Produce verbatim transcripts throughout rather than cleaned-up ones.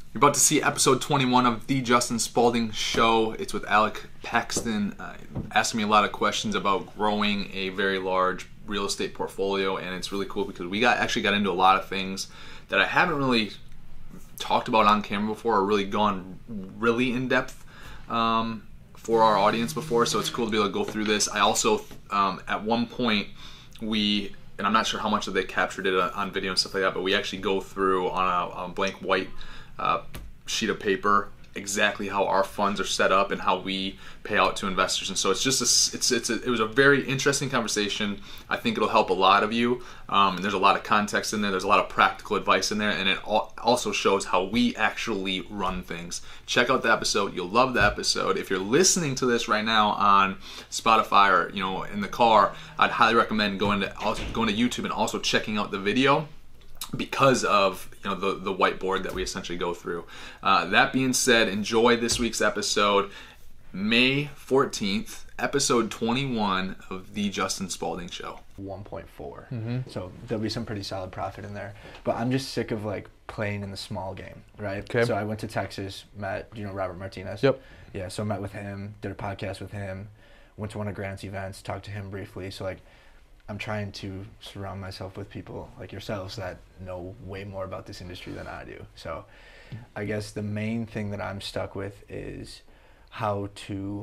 You're about to see episode twenty-one of The Justin Spalding Show. It's with Alec Paxton, uh, asking me a lot of questions about growing a very large real estate portfolio, and it's really cool because we got actually got into a lot of things that I haven't really talked about on camera before or really gone really in depth um, for our audience before, so it's cool to be able to go through this. I also, um, at one point, we, and I'm not sure how much of they captured it on video and stuff like that, but we actually go through on a, on a blank white Uh, sheet of paper exactly how our funds are set up and how we pay out to investors, and so it's just a, it's it's a, it was a very interesting conversation. I think it'll help a lot of you. Um, and there's a lot of context in there. There's a lot of practical advice in there, and it al- also shows how we actually run things. Check out the episode. You'll love the episode. If you're listening to this right now on Spotify or you know in the car, I'd highly recommend going to also going to YouTube and also checking out the video, because of you know the the whiteboard that we essentially go through. Uh, that being said, enjoy this week's episode, May fourteenth, episode twenty-one of The Justin Spalding Show. one point four. Mm-hmm. So there'll be some pretty solid profit in there. But I'm just sick of like playing in the small game, right? Okay. So I went to Texas, met, you know, Robert Martinez. Yep. Yeah, so I met with him, did a podcast with him, went to one of Grant's events, talked to him briefly. So like, I'm trying to surround myself with people like yourselves that know way more about this industry than I do. So I guess the main thing that I'm stuck with is how to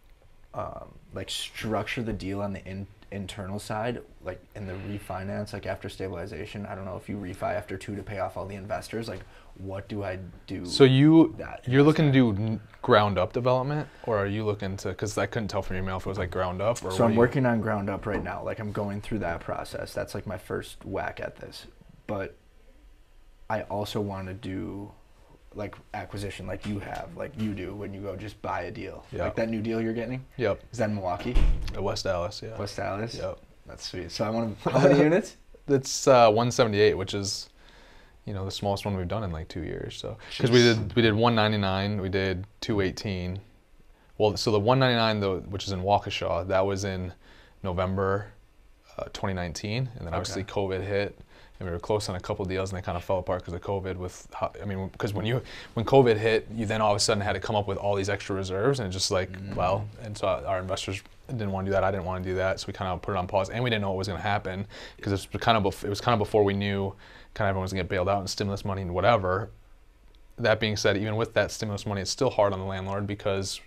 um, like structure the deal on the in, internal side, like in the refinance, like after stabilization. I don't know if you refi after two to pay off all the investors, like what do I do? So you, that you're looking to do ground up development, or are you looking to, because I couldn't tell from your email if it was like ground up or So I'm you, working on ground up right now. Like I'm going through that process. That's like my first whack at this. But I also want to do like acquisition like you have, like you do when you go just buy a deal. Yep. Like that new deal you're getting? Yep. Is that in Milwaukee? Uh, West Dallas, yeah. West Dallas? Yep. That's sweet. So I want to, how many units? It's uh, one seventy-eight, which is, you know, the smallest one we've done in like two years. So because we did we did one ninety-nine, we did two eighteen. Well, so the one ninety-nine though, which is in Waukesha, that was in November uh, twenty nineteen, and then obviously Okay. COVID hit, and we were close on a couple deals, and they kind of fell apart because of COVID. With how, I mean, because when you when COVID hit, you then all of a sudden had to come up with all these extra reserves, and just like Mm. well, and so our investors didn't want to do that. I didn't want to do that, so we kind of put it on pause, and we didn't know what was going to happen because it was kind of bef- it was kind of before we knew kind of everyone was going to get bailed out and stimulus money and whatever. That being said, even with that stimulus money, it's still hard on the landlord because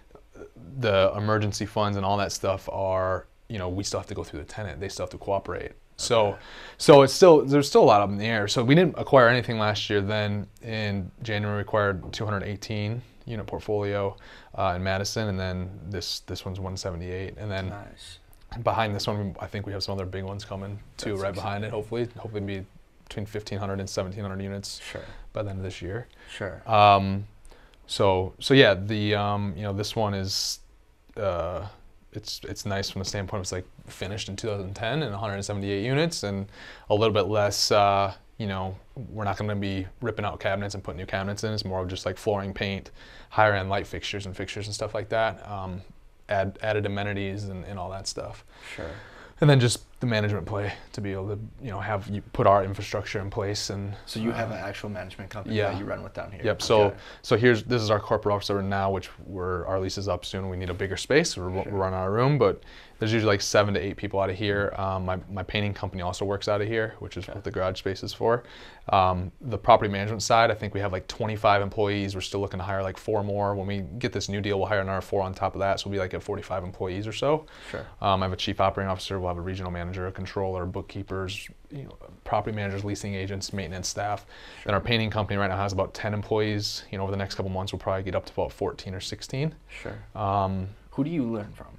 the emergency funds and all that stuff are, you know, we still have to go through the tenant. They still have to cooperate. Okay. So, so it's still, there's still a lot up in the air. So we didn't acquire anything last year. Then in January, we acquired two hundred eighteen unit portfolio uh, in Madison, and then this this one's one seventy-eight, and then Nice. behind this one, I think we have some other big ones coming too, That's right behind it. exciting. Hopefully, hopefully be between fifteen hundred and seventeen hundred units Sure. by the end of this year. Sure. Um, so so yeah, the um, you know this one is uh, it's it's nice from the standpoint of it's like finished in two thousand ten and one hundred seventy-eight units, and a little bit less. Uh, you know, we're not going to be ripping out cabinets and putting new cabinets in. It's more of just like flooring, paint, higher end light fixtures and fixtures and stuff like that. Um, add added amenities and, and all that stuff. Sure. And then just the management play to be able to, you know, have you put our infrastructure in place. And So you uh, have an actual management company yeah. that you run with down here? Yep. So Okay. so here's this is our corporate office over now, which we're our lease is up soon. We need a bigger space. So we're, Sure. we're running out of room, but there's usually like seven to eight people out of here. Um, my my painting company also works out of here, which is Okay. what the garage space is for. Um, the property management side, I think we have like twenty-five employees. We're still looking to hire like four more. When we get this new deal, we'll hire another four on top of that. So we'll be like at forty-five employees or so. Sure. Um, I have a chief operating officer. We'll have a regional manager, a controller, bookkeepers, you know, property managers, leasing agents, maintenance staff. Sure. And our painting company right now has about ten employees. You know, over the next couple months, we'll probably get up to about fourteen or sixteen. Sure. Um, Who do you learn from?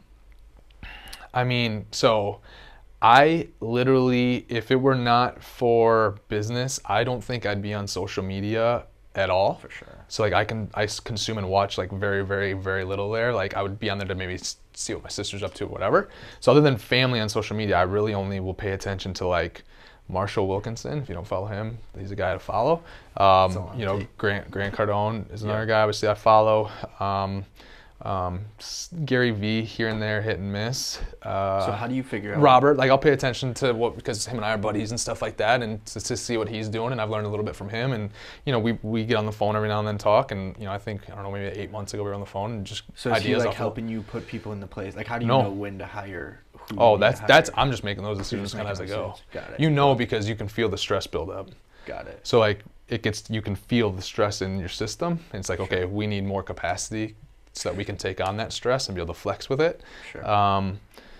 I mean, so I literally, if it were not for business, I don't think I'd be on social media at all. For sure. So like I can, I s- consume and watch like very, very, very little there. Like I would be on there to maybe s- see what my sister's up to, whatever. So other than family on social media, I really only will pay attention to like Marshall Wilkinson. If you don't follow him, he's a guy to follow. Um, all on you know, tape. Grant Grant Cardone is another Yeah. guy obviously I follow. Um, Um, Gary V here and there, hit and miss. Uh, So how do you figure out? Robert, like I'll pay attention to what, because him and I are buddies and stuff like that, and to, to see what he's doing, and I've learned a little bit from him, and you know we we get on the phone every now and then talk, and you know I think I don't know maybe eight months ago we were on the phone and just So is he ideas like off helping you put people into place? Like how do you No. know when to hire? Who Oh, you need that's to that's hire? I'm just making those You're decisions just kind of as I making go. those decisions. Got it. You know, because you can feel the stress build up. Got it. So like it gets, you can feel the stress in your system. And it's like, okay, we need more capacity so that we can take on that stress and be able to flex with it. Sure. Um,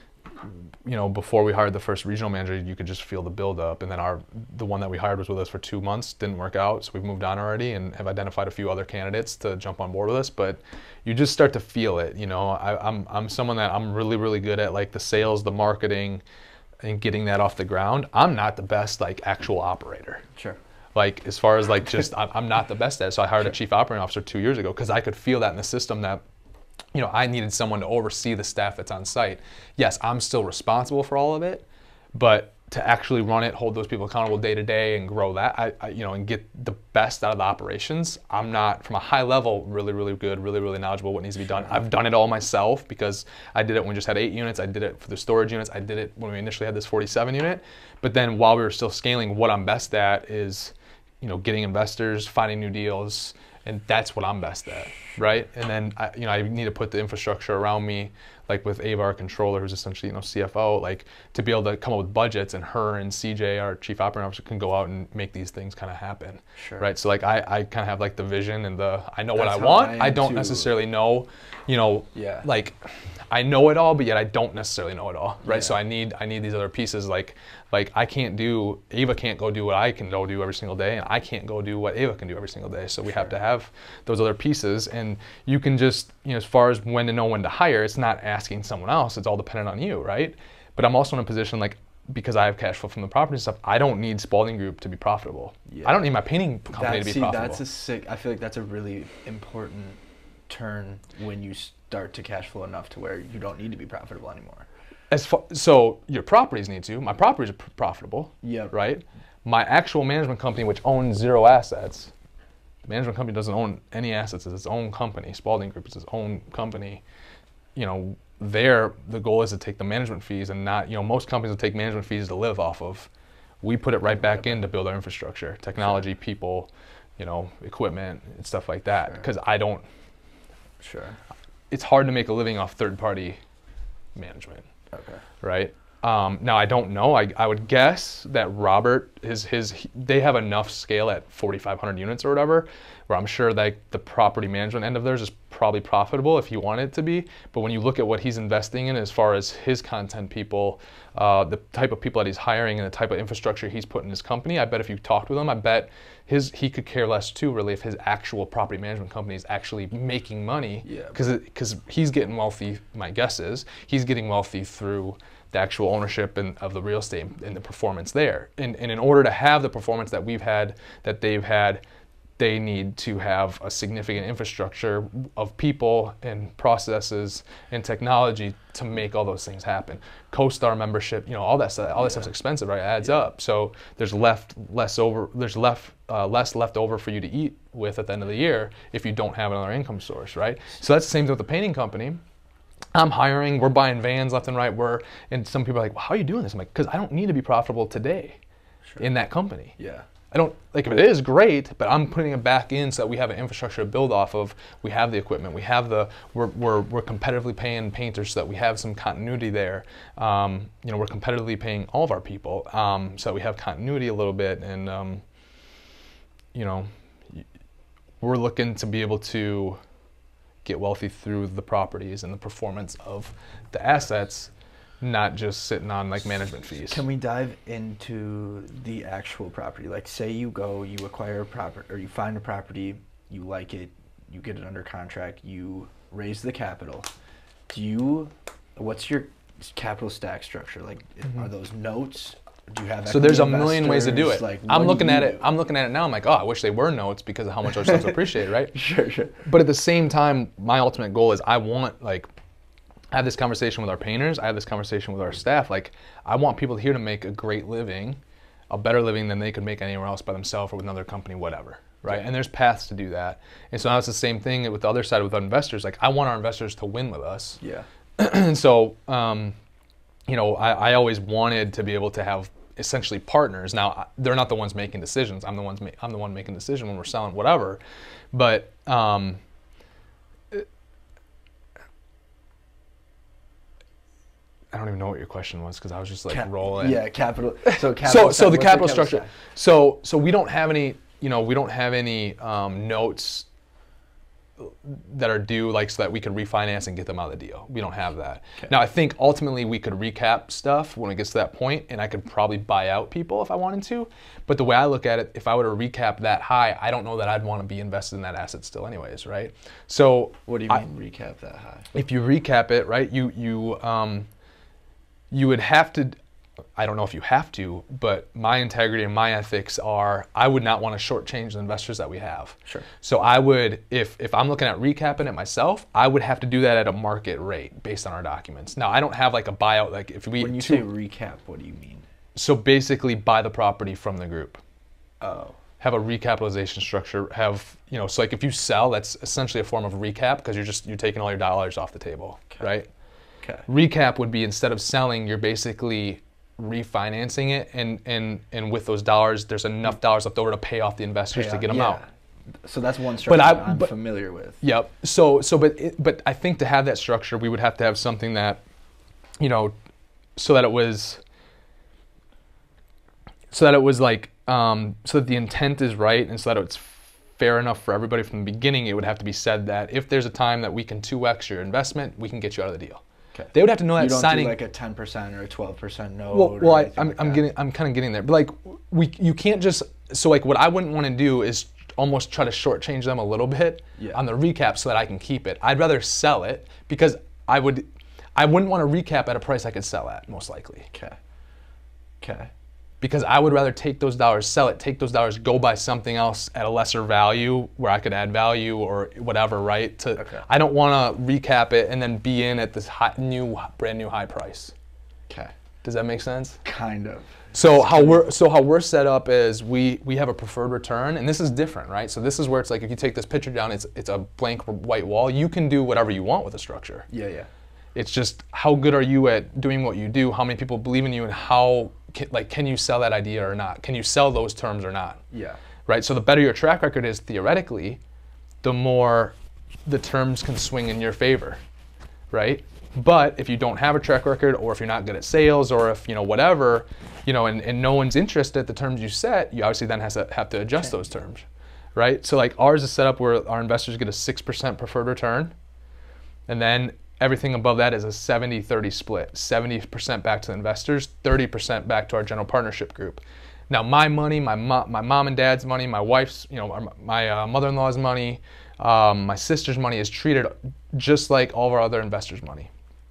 you know, before we hired the first regional manager, you could just feel the build up. And then our, the one that we hired was with us for two months, didn't work out. So we've moved on already and have identified a few other candidates to jump on board with us. But you just start to feel it. You know, I, I'm, I'm someone that I'm really, really good at like the sales, the marketing, and getting that off the ground. I'm not the best like actual operator. Sure. Like as far as like just I'm I'm not the best at it. So I hired a chief operating officer two years ago because I could feel that in the system that, you know, I needed someone to oversee the staff that's on site. Yes, I'm still responsible for all of it, but to actually run it, hold those people accountable day to day and grow that, I, I you know, and get the best out of the operations, I'm not, from a high level, really, really good, really, really knowledgeable what needs to be done. I've done it all myself because I did it when we just had eight units. I did it for the storage units. I did it when we initially had this forty-seven unit. But then while we were still scaling, what I'm best at is, you know, getting investors, finding new deals, and that's what I'm best at, right? And then, I, you know, I need to put the infrastructure around me, like with Ava, our controller, who's essentially, you know, C F O, like to be able to come up with budgets, and her and C J, our chief operating officer, can go out and make these things kind of happen, Sure. right? So like I, I kind of have like the vision and the, I know what That's I how want. I I, am don't too. necessarily know, you know, Yeah. like I know it all, but yet I don't necessarily know it all, right? Yeah. So I need, I need these other pieces. Like, like I can't do, Ava can't go do what I can go do every single day, and I can't go do what Ava can do every single day. So we have to have those other pieces, and you can just, you know, as far as when to know when to hire, it's not asking someone else. It's all dependent on you, right? But I'm also in a position like, because I have cash flow from the property and stuff, I don't need Spalding Group to be profitable. Yeah. I don't need my painting company That, to be see, profitable. that's a sick. I feel like that's a really important turn when you start to cash flow enough to where you don't need to be profitable anymore. As far, so your properties need to. My properties are pr- profitable. Yeah. Right. My actual management company, which owns zero assets, the management company doesn't own any assets. It's its own company. Spalding Group is its own company. You know, there the goal is to take the management fees and not. You know, most companies will take management fees to live off of. We put it right back in to build our infrastructure, technology, people, you know, equipment and stuff like that. Sure. Because I don't. Sure. It's hard to make a living off third-party management. Okay. Right. Um, now I don't know. I, I would guess that Robert his his he- they have enough scale at forty-five hundred units or whatever, where I'm sure that the property management end of theirs is probably profitable if he wanted it to be. But when you look at what he's investing in as far as his content people, uh, the type of people that he's hiring, and the type of infrastructure he's put in his company, I bet if you talked with him, I bet his he could care less too, really, if his actual property management company is actually making money. Yeah. Because because he's getting wealthy. My guess is he's getting wealthy through the actual ownership and of the real estate and the performance there. And, and in order to have the performance that we've had, that they've had, they need to have a significant infrastructure of people and processes and technology to make all those things happen. CoStar membership, you know, all that stuff, all that stuff's expensive, right? It adds Yeah. up. So there's left less over. There's left uh, less left over for you to eat with at the end of the year if you don't have another income source, right? So that's the same thing with the painting company. I'm hiring, we're buying vans left and right. We're, and some people are like, well, how are you doing this? I'm like, because I don't need to be profitable today Sure. in that company. Yeah. I don't, like if it is, great, but I'm putting it back in so that we have an infrastructure to build off of. We have the equipment, we have the, we're, we're, we're competitively paying painters so that we have some continuity there. Um, you know, we're competitively paying all of our people um, so that we have continuity a little bit. And, um, you know, we're looking to be able to get wealthy through the properties and the performance of the assets, not just sitting on like management fees. Can we dive into the actual property? Like, say you go, you acquire a property, or you find a property, you like it, you get it under contract, you raise the capital. Do you, what's your capital stack structure? Like, are those notes? Do you have So there's a equity million ways to do it. investors? Like, I'm what looking do you at it. do? I'm looking at it now. I'm like, oh, I wish they were notes because of how much our stuff's appreciated, right? Sure, sure. But at the same time, my ultimate goal is I want like, I have this conversation with our painters. I have this conversation with our staff. Like, I want people here to make a great living, a better living than they could make anywhere else by themselves or with another company, whatever, right? Yeah. And there's paths to do that. And so now it's the same thing with the other side with investors. Like I want our investors to win with us. Yeah. And so, um, you know, I, I always wanted to be able to have essentially partners. Now they're not the ones making decisions. I'm the ones. Ma- I'm the one making the decision when we're selling whatever. But um, I don't even know what your question was because I was just like Cap- rolling. Yeah, capital. So capital. So, so the what's capital your structure. stack? So, so we don't have any. You know, we don't have any um, notes that are due, like so that we could refinance and get them out of the deal. We don't have that. Okay. Now, I think ultimately we could recap stuff when it gets to that point, and I could probably buy out people if I wanted to. But the way I look at it, if I were to recap that high, I don't know that I'd want to be invested in that asset still, anyways, right? So, What do you I- mean recap that high? if you recap it, right, you you um, you would have to. I don't know if you have to, but my integrity and my ethics are I would not want to shortchange the investors that we have. Sure. So I would, if if I'm looking at recapping it myself, I would have to do that at a market rate based on our documents. Now I don't have like a buyout, like if we When you two- say recap, what do you mean? so basically buy the property from the group. Oh. Have a recapitalization structure. Have you know? So like if you sell, that's essentially a form of recap because you're just you're taking all your dollars off the table, Okay. right? Okay. Recap would be instead of selling, you're basically refinancing it, and and and with those dollars, there's enough dollars left over to pay off the investors to get them yeah. out. So that's one structure I- that I'm but- familiar with. Yep. So so but it, but I think to have that structure, we would have to have something that, you know, so that it was, so that it was like, um, so that the intent is right, and so that it's fair enough for everybody from the beginning. It would have to be said that if there's a time that we can two X your investment, we can get you out of the deal. Okay. They would have to know that You don't signing. do like a ten percent or a twelve percent note. Well, or well, I, anything I'm, like I'm that. getting, I'm kind of getting there. But like, we, you can't just. So like, what I wouldn't want to do is almost try to shortchange them a little bit Yeah. on the recap so that I can keep it. I'd rather sell it because I would, I wouldn't want to recap at a price I could sell at most likely. Okay. Okay. Because I would rather take those dollars, sell it, take those dollars, go buy something else at a lesser value where I could add value or whatever, right? To, Okay. I don't want to recap it and then be in at this high, new, brand new high price. Okay. Does that make sense? Kind of. So how we're so how we're set up is we we have a preferred return, and this is different, right? So this is where it's like if you take this picture down, it's it's a blank white wall. You can do whatever you want with a structure. Yeah, yeah. It's just how good are you at doing what you do? How many people believe in you, and how can, like can you sell that idea or not? Can you sell those terms or not? Yeah. Right. So the better your track record is theoretically, the more the terms can swing in your favor, right? But if you don't have a track record, or if you're not good at sales, or if you know whatever, you know, and, and no one's interested at the terms you set, you obviously then has to have to adjust those terms, right? So like ours is set up where our investors get a six percent preferred return, and then everything above that is a seventy thirty split. seventy percent back to the investors, thirty percent back to our general partnership group. Now my money, my mom, my mom and dad's money, my wife's, you know, my uh, mother-in-law's money, um, my sister's money is treated just like all of our other investors' money.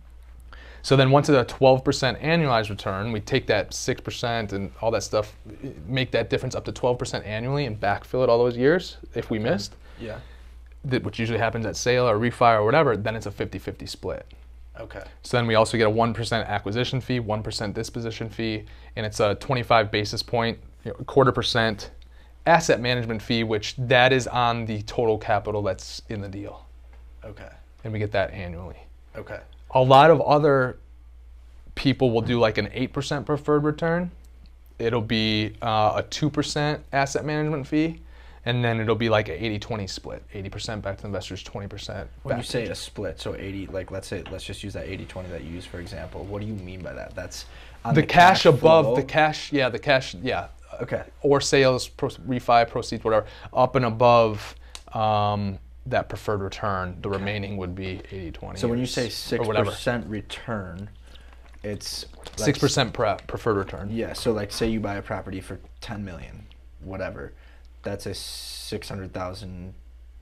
So then once it's a twelve percent annualized return, we take that six percent and all that stuff, make that difference up to twelve percent annually and backfill it all those years if we missed, Yeah. that, which usually happens at sale or refi or whatever, then it's a fifty fifty split. Okay. So then we also get a one percent acquisition fee, one percent disposition fee, and it's a twenty-five basis point, you know, quarter percent asset management fee, which that is on the total capital that's in the deal. Okay. And we get that annually. Okay. A lot of other people will do like an eight percent preferred return. It'll be uh, a two percent asset management fee, and then it'll be like an eighty twenty split. eighty percent back to investors, twenty percent When back you say to a split, so eighty, like let's say, let's just use that eighty twenty that you use for example. What do you mean by that? That's on the, cash, above flow? the cash, yeah, the cash, yeah, Okay. or sales, pro, refi, proceeds, whatever, up and above um, that preferred return. The remaining would be eighty twenty. So when you or say s- six or whatever, percent return, it's like six percent pre- preferred return. Yeah. So like, say you buy a property for ten million, whatever, that's a six hundred thousand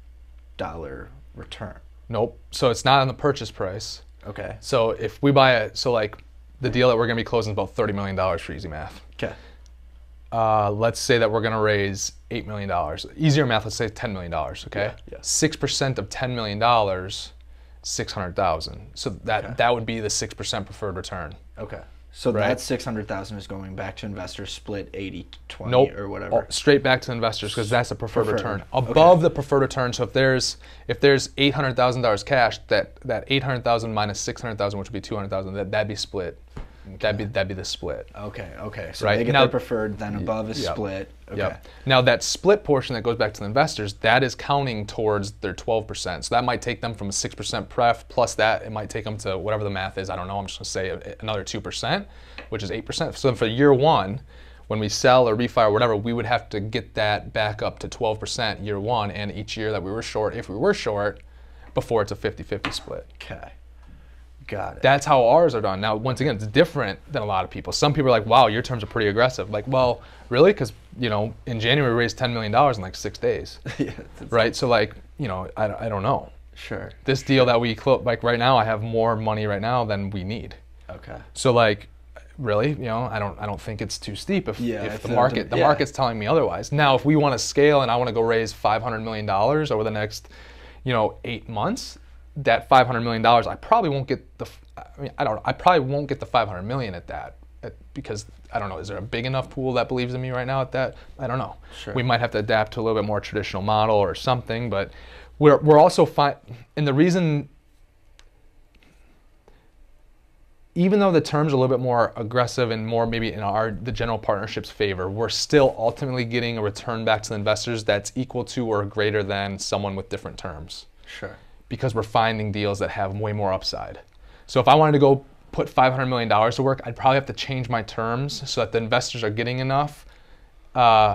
dollar return. Nope. So it's not on the purchase price. Okay. So if we buy a, so like the deal that we're going to be closing is about thirty million dollars for easy math. Okay. Uh, let's say that we're going to raise eight million dollars. Easier math, let's say ten million dollars, okay? Yeah, yeah. six percent of ten million dollars, six hundred thousand. So that, Okay. that would be the six percent preferred return. Okay. So Right. that six hundred thousand is going back to investors, split eighty twenty Nope. or All- whatever. straight back to investors because that's a preferred, Preferred. return. Okay. Above the preferred return, so if there's if there's eight hundred thousand dollars cash, that that eight hundred thousand minus six hundred thousand, which would be two hundred thousand, that that'd be split. That'd be that'd be the split. Okay, okay. So Right. they get Now- their preferred, then above is Yep. split. Okay. Yep. Now that split portion that goes back to the investors, that is counting towards their twelve percent. So that might take them from a six percent pref plus that, it might take them to whatever the math is. I don't know. I'm just gonna say a- another two percent, which is eight percent. So for year one, when we sell or refi or whatever, we would have to get that back up to twelve percent year one, and each year that we were short, if we were short, before it's a fifty-fifty split. Okay. Got it. That's how ours are done. Now, once again, it's different than a lot of people. Some people are like, wow, your terms are pretty aggressive. Like, well, really? Because, you know, in January, we raised ten million dollars in like six days, yeah, that's- right? So, like, you know, I, I don't know. Sure. This deal that we close, like right now, I have more money right now than we need. Okay. So, like, really, you know, I don't, I don't think it's too steep if, Yeah, if if the the- market, the yeah. market's telling me otherwise. Now, if we want to scale and I want to go raise five hundred million dollars over the next, you know, eight months, that five hundred million dollars, I probably won't get the, I mean, I don't know, I probably won't get the five hundred million at that at, because I don't know, is there a big enough pool that believes in me right now at that? I don't know. Sure. We might have to adapt to a little bit more traditional model or something, but we're, we're also fine. And the reason, even though the terms are a little bit more aggressive and more maybe in our the general partnership's favor, we're still ultimately getting a return back to the investors that's equal to or greater than someone with different terms, Sure. because we're finding deals that have way more upside. So if I wanted to go put five hundred million dollars to work, I'd probably have to change my terms so that the investors are getting enough, uh,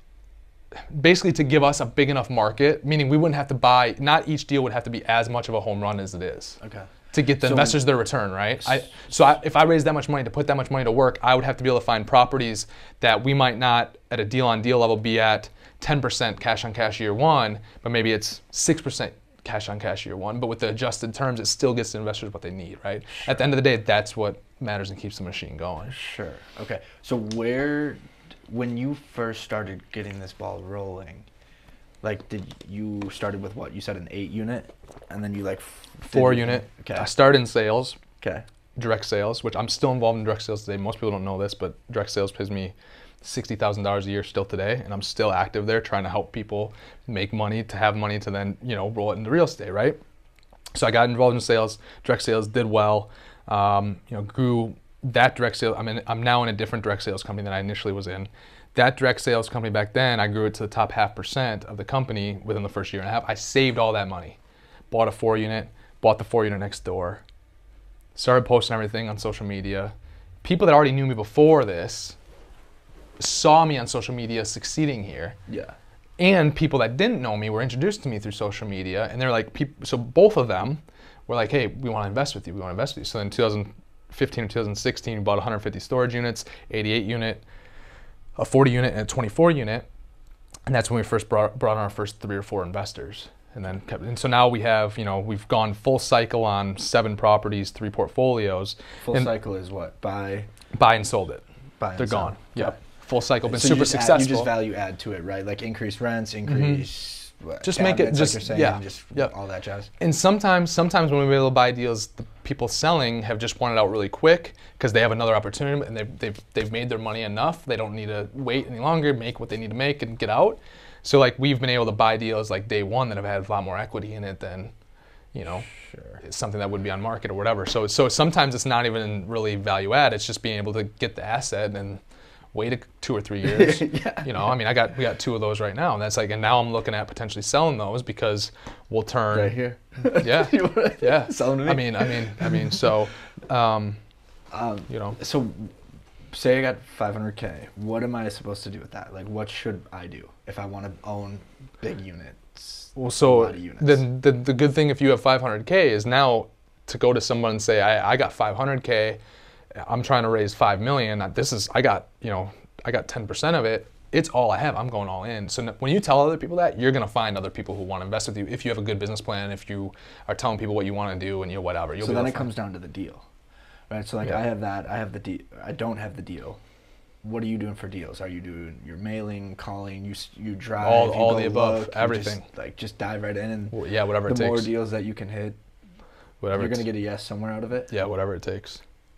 basically to give us a big enough market, meaning we wouldn't have to buy, not each deal would have to be as much of a home run as it is. Okay. To get the So- investors their return, right? I, so I, if I raise that much money to put that much money to work, I would have to be able to find properties that we might not at a deal on deal level be at ten percent cash on cash year one, but maybe it's six percent cash on cash year one. But with the adjusted terms, it still gets the investors what they need, right? At the end of the day, that's what matters and keeps the machine going. Sure. Okay. So where, when you first started getting this ball rolling, like did you started with what? You said an eight unit, and then you like f- did Four you- unit. Okay. I started in sales, Okay. direct sales, which I'm still involved in direct sales today. Most people don't know this, but direct sales pays me sixty thousand dollars a year still today, and I'm still active there trying to help people make money to have money to then, you know, roll it into real estate, right? So I got involved in sales, direct sales, did well, um, you know, grew that direct sales. I mean, I'm now in a different direct sales company than I initially was in. That direct sales company back then, I grew it to the top half percent of the company within the first year and a half. I saved all that money, bought a four unit, bought the four unit next door, started posting everything on social media. People that already knew me before this saw me on social media succeeding here, Yeah. and people that didn't know me were introduced to me through social media, and they're like, peop- so both of them were like, hey, we want to invest with you, we want to invest with you. So in two thousand fifteen or two thousand sixteen, we bought one hundred fifty storage units, eighty-eight unit, a forty unit, and a twenty-four unit, and that's when we first brought, brought on our first three or four investors. And then kept, and so now we have, you know, we've gone full cycle on seven properties, three portfolios. Full and cycle is what? Buy. buy and sold it. Buy and They're sell. gone. Okay. Yep. Full cycle, been So super you just add- successful. you just value add to it, right? Like increase rents, increase. what, Just make it cabinets, just- like you're saying, yeah, just yep. all that jazz. And sometimes, sometimes when we're able to buy deals, the people selling have just wanted out really quick because they have another opportunity and they've, they've, they've made their money enough. They don't need to wait any longer, make what they need to make and get out. So like we've been able to buy deals like day one that have had a lot more equity in it than, you know, Sure. something that would be on market or whatever. So so sometimes it's not even really value add. It's just being able to get the asset and wait a, two or three years. Yeah. You know, I mean, I got we got two of those right now, and that's like, and now I'm looking at potentially selling those because we'll turn Right here. Yeah, You wanna yeah. sell them to me? I mean, I mean, I mean, so, um, Um, you know, So, say I got five hundred K. What am I supposed to do with that? Like, what should I do if I want to own big units? well, a so lot of units. the, the the good thing if you have five hundred K is now to go to someone and say, I, I got five hundred K, I'm trying to raise five million. This is, I got, you know, I got ten percent of it. It's all I have. I'm going all in. So n- when you tell other people that, you're going to find other people who want to invest with you if you have a good business plan, if you are telling people what you want to do and you know, whatever. You'll So be then able it to find- comes down to the deal, right? So like Yeah. I have that, I have the deal. I don't have the deal. What are you doing for deals? Are you doing your mailing, calling? You s- you drive? All- you all go the above, look, you everything. Just, like just dive right in, and Well, yeah, whatever the it takes. more deals that you can hit, whatever you're it gonna t- get a yes somewhere out of it. Yeah, whatever it takes. Okay.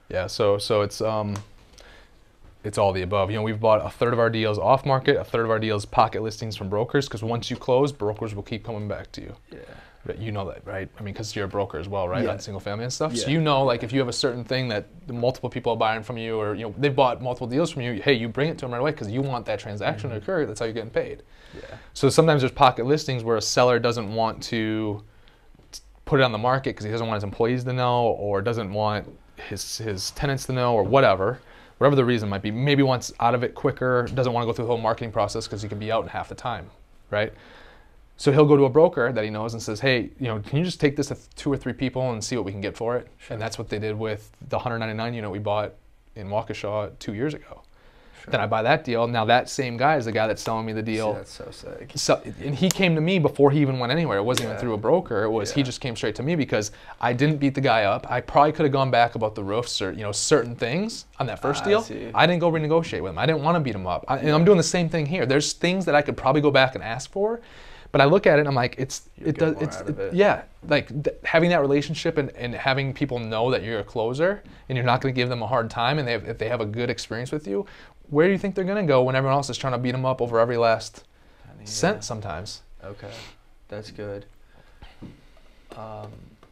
Yeah, so so it's um, it's all the above. You know, we've bought a third of our deals off market, a third of our deals pocket listings from brokers, because once you close, brokers will keep coming back to you. Yeah. But you know that, right? I mean, because you're a broker as well, right? Yeah. On single family and stuff. Yeah. So you know, like, if you have a certain thing that multiple people are buying from you, or you know, they've bought multiple deals from you. Hey, you bring it to them right away because you want that transaction Mm-hmm. to occur. That's how you're getting paid. Yeah. So sometimes there's pocket listings where a seller doesn't want to t- put it on the market because he doesn't want his employees to know, or doesn't want his his tenants to know, or whatever. Whatever the reason might be. Maybe wants out of it quicker, doesn't want to go through the whole marketing process because he can be out in half the time, right? So he'll go to a broker that he knows and says, hey, you know, can you just take this to two or three people and see what we can get for it? Sure. And that's what they did with the one ninety-nine unit we bought in Waukesha two years ago. Sure. Then I buy that deal. Now that same guy is the guy that's selling me the See, deal. that's so sick. So, and he came to me before he even went anywhere. It wasn't Yeah. even through a broker. It was he Yeah. just came straight to me because I didn't beat the guy up. I probably could have gone back about the roofs or you know certain things on that first Ah, I deal. see. I didn't go renegotiate with him. I didn't want to beat him up. I, and I'm doing the same thing here. There's things that I could probably go back and ask for, but I look at it and I'm like, it's You'll it get does more it's out of it- it. yeah like th- having that relationship and, and having people know that you're a closer and you're not going to give them a hard time, and they have, if they have a good experience with you, where do you think they're going to go when everyone else is trying to beat them up over every last I mean, cent yeah. sometimes? Okay, that's good. Um,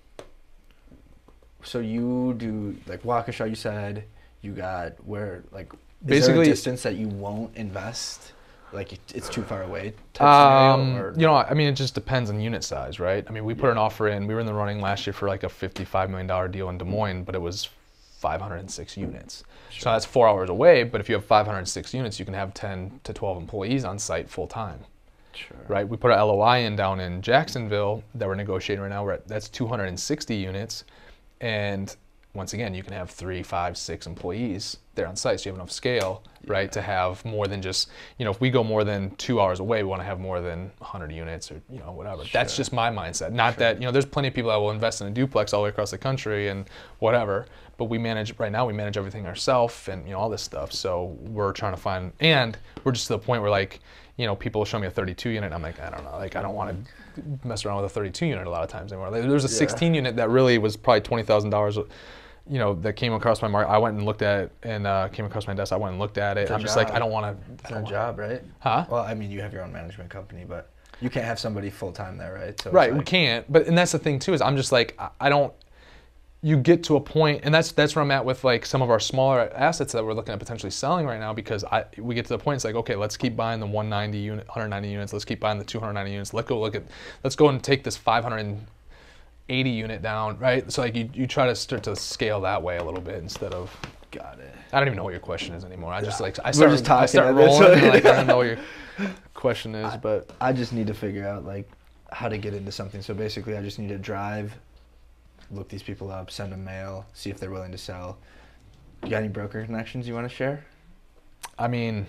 so you do like Waukesha, you said you got where like is there Basically- a distance that you won't invest? Like it, it's too far away. Type scenario, Um, or you know, I mean, it just depends on unit size, right? I mean, we put an offer in. We were in the running last year for like a fifty-five million dollars deal in Des Moines, but it was five hundred six units. So Sure. that's four hours away. But if you have five hundred six units, you can have ten to twelve employees on site full time, Sure. right? We put an L O I in down in Jacksonville that we're negotiating right now. We're at, that's two hundred sixty units, and once again, you can have three, five, six employees there on site, so you have enough scale, right, to have more than just, you know, if we go more than two hours away, we want to have more than one hundred units or, you know, whatever. That's Sure. just my mindset. Not Sure. that, you know, there's plenty of people that will invest in a duplex all the way across the country and whatever, but we manage, right now, we manage everything ourselves and, you know, all this stuff. So we're trying to find, and we're just to the point where, like, you know, people show me a thirty-two unit, I'm like, I don't know, like, I don't want to mess around with a thirty-two unit a lot of times anymore. Like, there's a Yeah. sixteen unit that really was probably twenty thousand dollars, you know, that came across my market. I went and looked at it and uh, came across my desk. I went and looked at it. It's a I'm just like, job. I don't want to. It's their job, right? Huh? Well, I mean, you have your own management company, but you can't have somebody full time there, right? So it's Right, we like- can't. But and that's the thing too, is I'm just like, I, I don't. You get to a point, and that's that's where I'm at with like some of our smaller assets that we're looking at potentially selling right now, because I we get to the point it's like, okay, let's keep buying the one ninety unit, one ninety units. Let's keep buying the two ninety units. Let's go look at, let's go and take this five hundred eighty unit down, right? So like you, you try to start to scale that way a little bit instead of. Got it. I don't even know what your question is anymore. I just Yeah. like I We're start, just I talking start at this rolling. and, point. like, I don't know what your question is, but I just need to figure out like how to get into something. So basically, I just need to drive, look these people up, send them mail, see if they're willing to sell. You got any broker connections you want to share? I mean,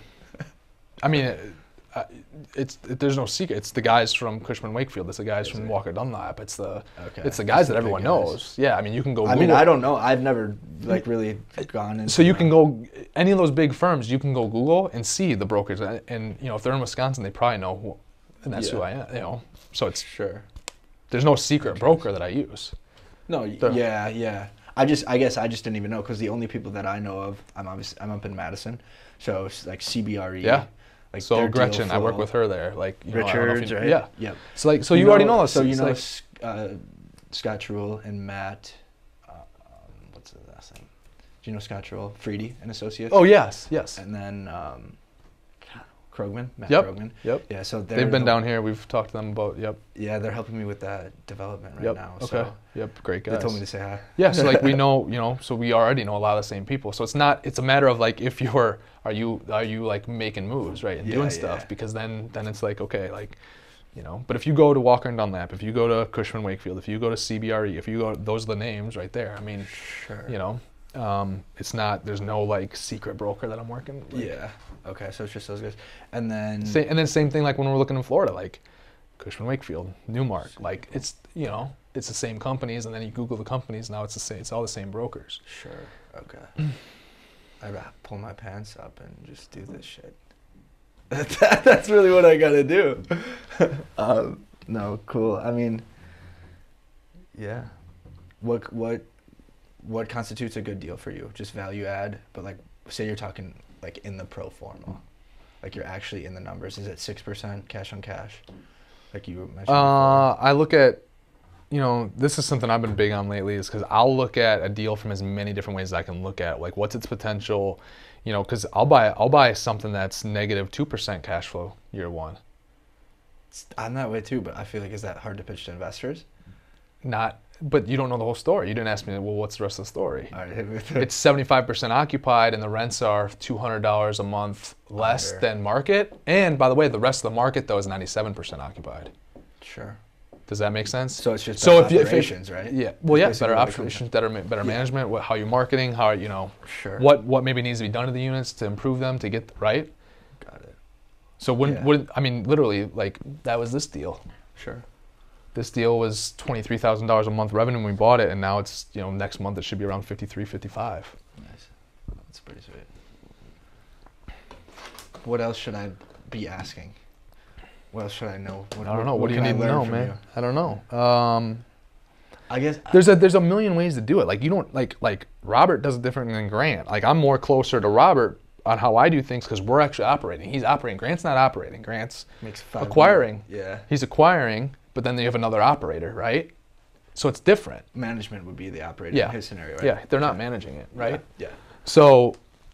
I mean, it, uh, it's it, there's no secret. It's the guys from Cushman Wakefield. It's the guys Is from it? Walker Dunlop. It's the Okay. it's the guys Just that the everyone big guys. knows. Yeah, I mean, you can go. I mean, Google- I don't know. I've never like really gone into. So you can that. go any of those big firms. You can go Google and see the brokers, and, and you know if they're in Wisconsin, they probably know who, and that's who Yeah. I am. You know, so it's Sure. there's no secret broker that I use. No. y- The- yeah. Yeah. I just. I guess I just didn't even know because the only people that I know of, I'm obviously I'm up in Madison, so it's like C B R E. Yeah. Like So their deal Gretchen, I work flow. with her there. Like you know, I don't know if Richards, you- right? Yeah. Yep. So like so you, already know. So you it's know like- S- uh, Scott Truel and Matt. Uh, um, what's the last name? Do you know Scott Truel? Freedy and Associates. Oh yes, yes. And then um, Krogman, Matt Yep. Krogman. Yep. Yeah. So they're They've been the- down here. We've talked to them about. Yep. Yeah, they're helping me with that development right Yep. now. Okay. So Yep. Great they guys. told me to say hi. Yeah, so like we know, you know, so we already know a lot of the same people. So it's not, it's a matter of like if you're, are you, are you like making moves, right, and Yeah, doing stuff, yeah. because then, then it's like okay, like, you know. But if you go to Walker and Dunlap, if you go to Cushman Wakefield, if you go to C B R E, if you go, those are the names right there. I mean, Sure. you know, um, it's not, there's no like secret broker that I'm working. Like, Yeah. Okay. So it's just those guys, and then Sa- and then same thing like when we're looking in Florida, like Cushman Wakefield, Newmark, like it's, you know, it's the same companies, and then you Google the companies, now it's the same, it's all the same brokers. Sure. Okay. I gotta pull my pants up and just do this shit. That- That's really what I gotta do. um, no, cool. I mean, yeah. What what what constitutes a good deal for you? Just value add, but like say you're talking like in the pro forma, like you're actually in the numbers. Is it six percent cash on cash? Like you mentioned Uh, before? I look at, you know, this is something I've been big on lately is because I'll look at a deal from as many different ways as I can look at. Like, what's its potential? You know, because I'll buy I'll buy something that's negative two percent cash flow year one. I'm that way too, but I feel like is that hard to pitch to investors? Not, but you don't know the whole story. You didn't ask me, well, what's the rest of the story? All right, hit me with it. It's seventy-five percent occupied, and the rents are two hundred dollars a month less Under. than market. And by the way, the rest of the market though is ninety-seven percent occupied. Sure. Does that make sense? So it's just So better if you- if it- operations, right? Yeah. Well, yeah, Basically better what it comes operations, better ma- better Yeah. management. What, how you're marketing, how you know, Sure. what what maybe needs to be done to the units to improve them to get right. Got it. So when Yeah. when I mean literally like that was this deal. Sure. This deal was twenty-three thousand dollars a month revenue when we bought it, and now it's, you know, next month it should be around fifty-three, fifty-five. Nice. That's pretty sweet. What else should I be asking? What else should I know? What, I don't know. What, do you can I need to learn know, from man? you? I don't know. Um, I guess there's a there's a million ways to do it. Like you don't like like Robert does it different than Grant. Like I'm more closer to Robert on how I do things because we're actually operating. He's operating. Grant's not operating. Grant's makes five acquiring. million. Yeah. He's acquiring, but then you have another operator, right? So it's different. Management would be the operator Yeah. in his scenario, right? Yeah, they're not managing it, right? Yeah. So,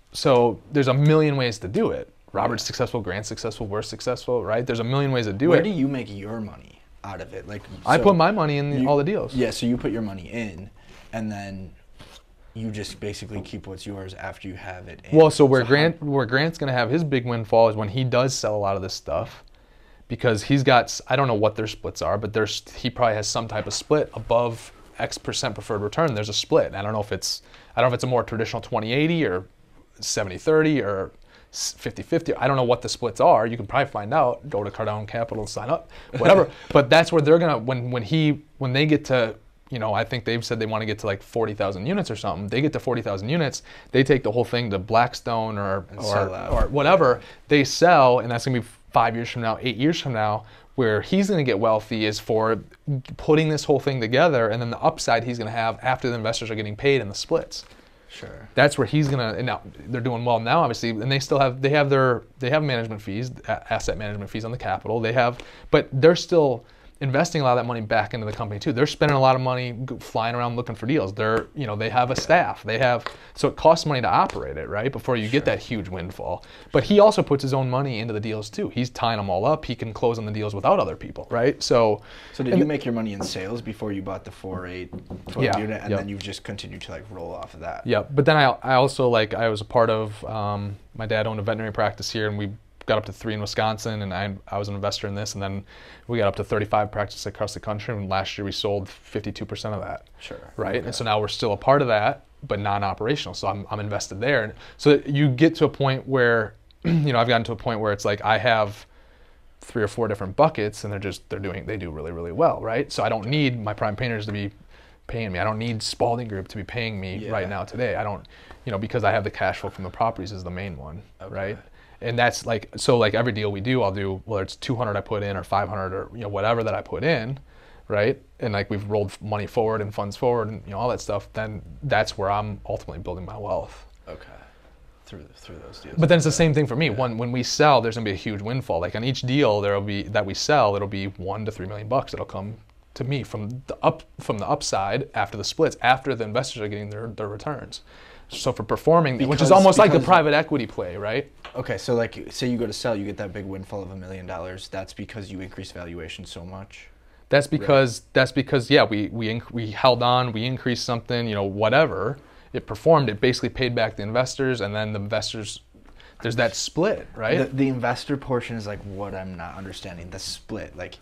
so there's a million ways to do it. Robert's successful, Grant's successful, we're successful, right? There's a million ways to do Where it. do you make your money out of it? Like I so put my money in the, you- all the deals. Yeah, so you put your money in, and then you just basically keep what's yours after you have it in. Well, so where how- Grant where Grant's gonna have his big windfall is when he does sell a lot of this stuff, because he's got s- I don't know what their splits are, but there's he probably has some type of split above X percent preferred return. There's a split. I don't know if it's I don't know if it's a more traditional twenty eighty or seventy thirty or fifty fifty. I don't know what the splits are. You can probably find out. Go to Cardone Capital and sign up, whatever. But that's where they're gonna when when he when they get to, you know, I think they've said they want to get to like forty thousand units or something. They get to forty thousand units, they take the whole thing to Blackstone or And or, sell out. or whatever. They sell, and that's gonna be five years from now, eight years from now. Where he's gonna get wealthy is for putting this whole thing together, and then the upside he's gonna have after the investors are getting paid in the splits. Sure. That's where he's gonna. And now they're doing well now, obviously, and they still have they have their they have management fees, a- asset management fees on the capital. They have, but they're still investing a lot of that money back into the company too. They're spending a lot of money g- flying around looking for deals. They're, you know, they have a staff. They have, so it costs money to operate it, right? Before you get that huge windfall. But he also puts his own money into the deals too. He's tying them all up. He can close on the deals without other people, right? So, So did and you make your money in sales before you bought the four eight twelve Yeah, unit, and yep. then you've just continued to like roll off of that? yeah. But then I, I also like I was a part of. Um, my dad owned a veterinary practice here, and we got up to three in Wisconsin, and I I was an investor in this, and then we got up to thirty-five practices across the country, and last year we sold fifty-two percent of that. Sure. Right? Okay. And so now we're still a part of that, but non-operational. So I'm, I'm invested there. And so you get to a point where, you know, I've gotten to a point where it's like I have three or four different buckets, and they're just, they're doing, they do really, really well, right? So I don't need my prime painters to be paying me. I don't need Spalding Group to be paying me Yeah. right now today. I don't, you know, because I have the cash flow from the properties is the main one, Okay. right? And that's like, so like every deal we do, I'll do, whether it's two hundred I put in or five hundred or, you know, whatever that I put in, right? And like we've rolled money forward and funds forward and, you know, all that stuff, then that's where I'm ultimately building my wealth. Okay. Through through those deals. But then it's the same thing for me. When when we sell, there's gonna be a huge windfall. Like on each deal, there'll be that we sell, it'll be one to three million bucks that'll come to me from the up from the upside after the splits, after the investors are getting their, their returns. So for performing, which Because- is almost like a because- private equity play, right? Okay, so like say you go to sell, you get that big windfall of a million dollars. That's because you increase valuation so much. That's because that's because yeah, we we inc- we held on, we increased something, you know, whatever. It performed. It basically paid back the investors, and then the investors, there's that split, right? The, the investor portion is like what I'm not understanding. The split, like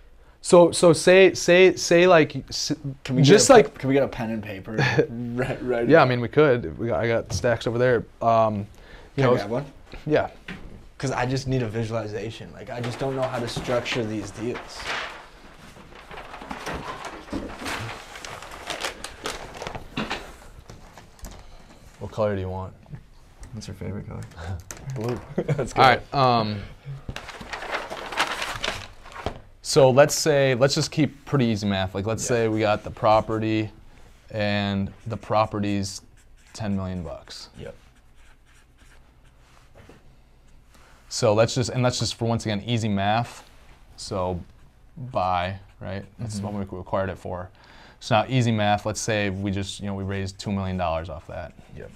so so say say say like s- can we just get a, like pe- can we get a pen and paper? right, right. yeah, I mean we could. We got, I got stacks over there. Um, you Can I know, grab one? yeah. Because I just need a visualization. Like I just don't know how to structure these deals. What color do you want? What's your favorite color? Blue. That's good. All right. Um, so let's say let's just keep pretty easy math. Like let's Yeah. say we got the property, and the property's ten million bucks. Yep. So let's just, and let's just for once again, easy math. So buy, right? That's Mhm. what we acquired it for. So now easy math, let's say we just, you know, we raised two million dollars off that. Yep.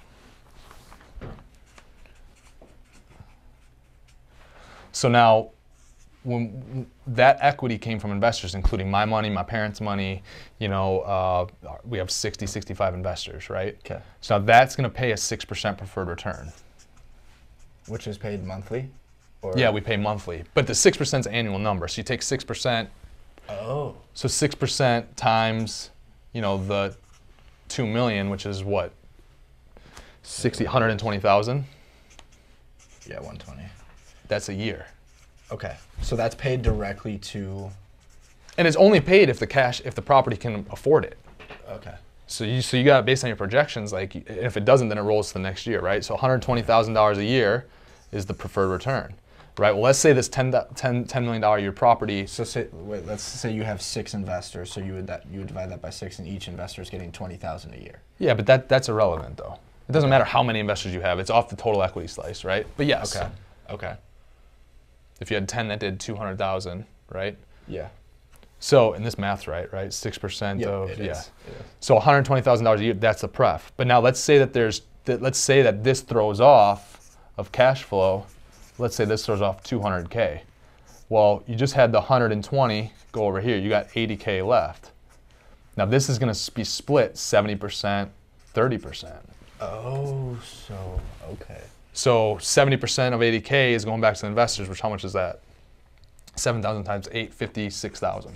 So now, when that equity came from investors, including my money, my parents' money, you know, uh, we have sixty, sixty-five investors, right? Okay. So now that's going to pay a six percent preferred return. Which is paid monthly? Or? Yeah, we pay monthly, but the six percent is an annual number. So you take six percent. Oh. So six percent times, you know, the two million, which is what? sixty, one hundred twenty thousand? Yeah, one twenty. That's a year. Okay. So that's paid directly to. And it's only paid if the cash, if the property can afford it. Okay. So you, so you got, based on your projections, like if it doesn't, then it rolls to the next year, right? So one hundred twenty thousand dollars a year is the preferred return, right? Well, let's say this ten, ten, ten million dollars a year property. So say, wait, let's say you have six investors, so you would that you would divide that by six, and each investor is getting twenty thousand a year. Yeah, but that that's irrelevant though. It doesn't matter how many investors you have. It's off the total equity slice, right? But yes. Okay. Okay. If you had ten that did two hundred thousand, right? Yeah. So, and this math's right, right? six percent Yeah, of, it yeah. is. It is. So one hundred twenty thousand dollars a year, that's the pref. But now let's say that there's, that, let's say that this throws off of cash flow, let's say this throws off two hundred K. Well, you just had the one hundred twenty go over here, you got eighty K left. Now this is gonna be split seventy percent, thirty percent. Oh, so, okay. So seventy percent of eighty K is going back to the investors, which how much is that? seven thousand times eight, fifty-six thousand.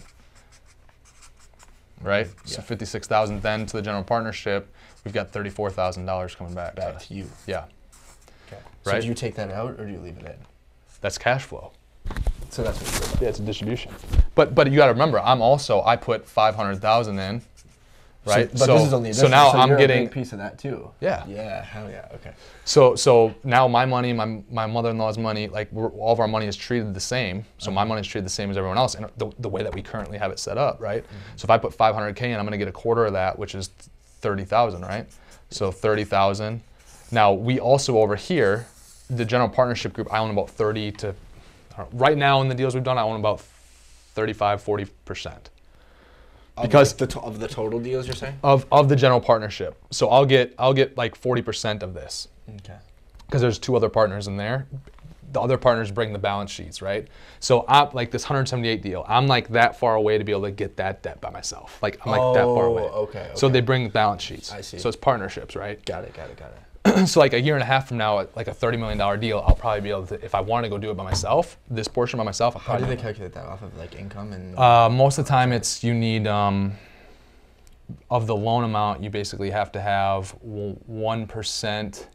Right? Yeah. So fifty-six thousand then to the general partnership, we've got thirty-four thousand dollars coming back. Back to, to you. yeah, Okay. So Right. do you take that out or do you leave it in? that's cash flow. So that's what you do. Yeah, it's a distribution. But but you got to remember, I'm also, I put five hundred thousand in, right? So, but this is only so this, now so I'm you're getting a big piece of that too. Yeah. Yeah. Hell yeah. Okay. So so now my money, my my mother-in-law's money, like we're, all of our money is treated the same. So my money is treated the same as everyone else, and the, the way that we currently have it set up, right? Mm-hmm. So if I put five hundred K in, I'm going to get a quarter of that, which is thirty thousand, right? So thirty thousand. Now we also over here, the general partnership group, I own about thirty to, I don't know, right now in the deals we've done, I own about thirty-five, forty percent. Because of the, to- of the total deals, you're saying? of of the general partnership. So I'll get I'll get like forty percent of this. Okay. Because there's two other partners in there. The other partners bring the balance sheets, right? So I'm like this one hundred seventy-eight deal. I'm like that far away to be able to get that debt by myself. Like I'm like that far away. Oh, okay, So okay. they bring balance sheets. I see. So it's partnerships, right? Got it. Got it. Got it. So like a year and a half from now, like a thirty million dollars deal, I'll probably be able to, if I want to go do it by myself, this portion by myself, I'll How probably do they do it. calculate that off of like income and? Uh, most of the time, it's you need um, of the loan amount. You basically have to have one percent.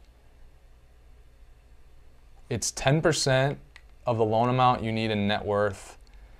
It's ten percent of the loan amount you need in net worth.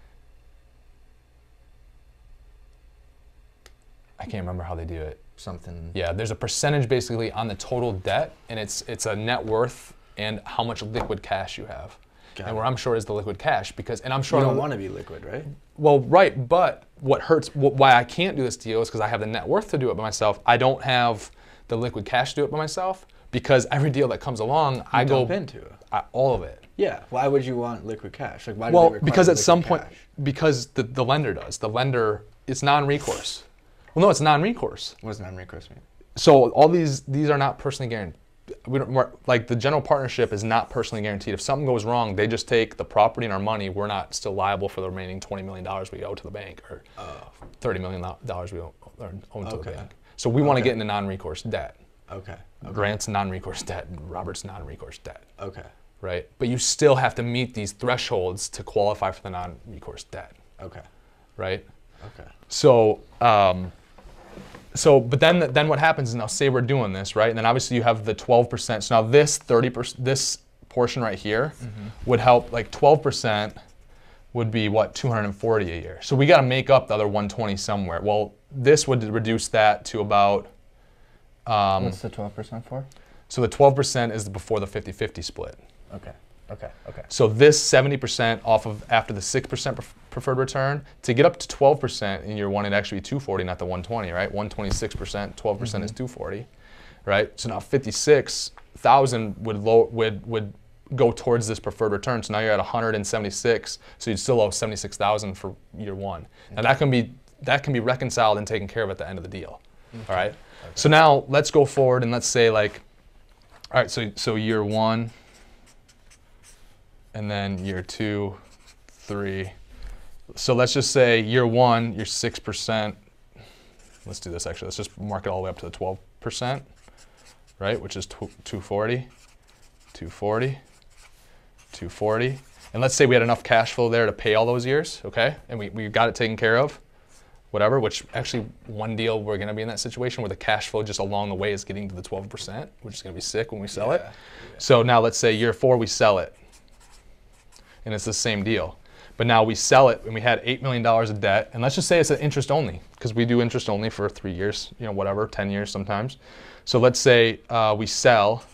I can't remember how they do it. Something. Yeah, there's a percentage basically on the total debt, and it's it's a net worth and how much liquid cash you have. Got and it. where I'm short is the liquid cash because, and I'm You short. don't on- want to be liquid, right? Well, right, but what hurts, wh- why I can't do this deal is because I have the net worth to do it by myself. I don't have the liquid cash to do it by myself because every deal that comes along, I go dump into it. I, all of it. Yeah. Why would you want liquid cash? Like why? Do Well, they require because at liquid some point, cash? because the, the lender does. The lender, it's non-recourse. Well, no, it's non-recourse. What does non-recourse mean? So all these these are not personally guaranteed. We don't, we're, like the general partnership is not personally guaranteed. If something goes wrong, they just take the property and our money. We're not still liable for the remaining twenty million dollars we owe to the bank or thirty million dollars we owe, or owe to Okay. the bank. So we want to Okay. get into non-recourse debt. Okay. Okay. Grant's non-recourse debt, Robert's non-recourse debt, Okay. right? But you still have to meet these thresholds to qualify for the non-recourse debt, Okay. right? Okay. So, um, so, but then, then what happens is now say we're doing this, right? And then obviously you have the twelve percent. So now this thirty percent, this portion right here would help, like twelve percent would be what, two hundred forty a year. So we got to make up the other one twenty somewhere. Well, this would reduce that to about, um, What's the twelve percent for? so the twelve percent is before the fifty fifty split. Okay. Okay. Okay. So this seventy percent off of after the six percent preferred return, to get up to twelve percent in year one, it'd actually be two forty, not the one twenty, right? one twenty-six percent, twelve percent mm-hmm. is two forty, right? So now fifty-six thousand would low, would would go towards this preferred return. So now you're at one hundred seventy-six, so you'd still owe seventy-six thousand for year one. Okay. Now that can be that can be reconciled and taken care of at the end of the deal. Okay. All right. Okay. So now let's go forward and let's say like, all right, so so year one, and then year two, three. So let's just say year one, you're six percent. Let's do this actually. Let's just mark it all the way up to the twelve percent, right? Which is two forty, two forty, two forty. And let's say we had enough cash flow there to pay all those years, okay? And we, we got it taken care of, whatever, which actually one deal we're gonna be in that situation where the cash flow just along the way is getting to the twelve percent, which is gonna be sick when we sell yeah, it. Yeah. So now let's say year four, we sell it. And it's the same deal. But now we sell it and we had eight million dollars of debt, and let's just say it's an interest only, because we do interest only for three years, you know, whatever, ten years sometimes. So let's say uh, we sell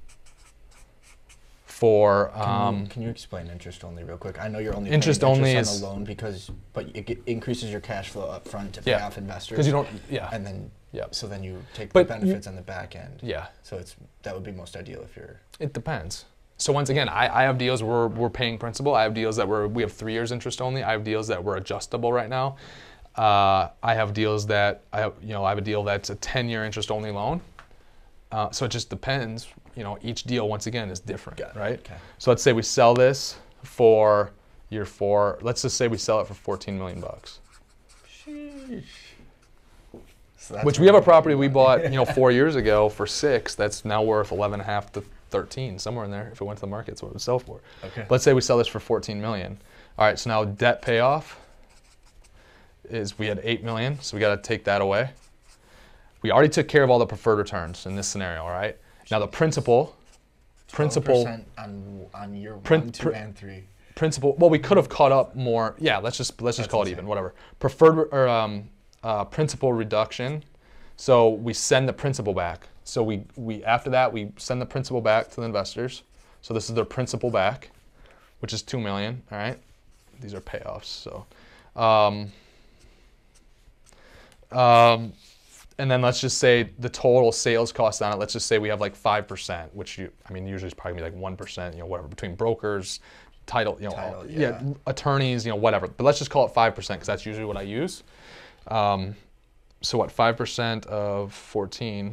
for. Um, can, you, can you explain interest only real quick? I know you're only interest paying only interest is on the loan because, but it g- increases your cash flow up front to pay yeah, off investors. Because you don't, yeah. And then, yeah. So then you take but the benefits you, on the back end. Yeah. So it's that would be most ideal if you're. It depends. So once again, I, I have deals where we're paying principal. I have deals that we're, we have three years interest only. I have deals that we're adjustable right now. Uh, I have deals that, I have, you know, I have a deal that's a ten-year interest only loan. Uh, so it just depends. You know, each deal, once again, is different, right? Okay. So let's say we sell this for year four. Let's just say we sell it for fourteen million bucks. Sheesh. So Which we have a property we bought, you know, four years ago for six. That's now worth eleven and a half to thirteen, somewhere in there. If it went to the market, that's what it would sell for. Okay. Let's say we sell this for fourteen million. All right, so now debt payoff is we had eight million, so we got to take that away. We already took care of all the preferred returns in this scenario, all right? Now the principal, principal on on year prin, one, two, pr- and three. Principal. Well, we could have caught up more. Yeah, let's just let's just that's call insane. It even. Whatever. Preferred or um, uh, principal reduction. So we send the principal back. So we, we after that we send the principal back to the investors. So this is their principal back, which is two million. All right, these are payoffs. So, um, um, and then let's just say the total sales cost on it. Let's just say we have like five percent, which you I mean usually it's probably like one percent. You know, whatever between brokers, title, you know, title, all, yeah. yeah, attorneys, you know, whatever. But let's just call it five percent because that's usually what I use. Um, so what? Five percent of fourteen.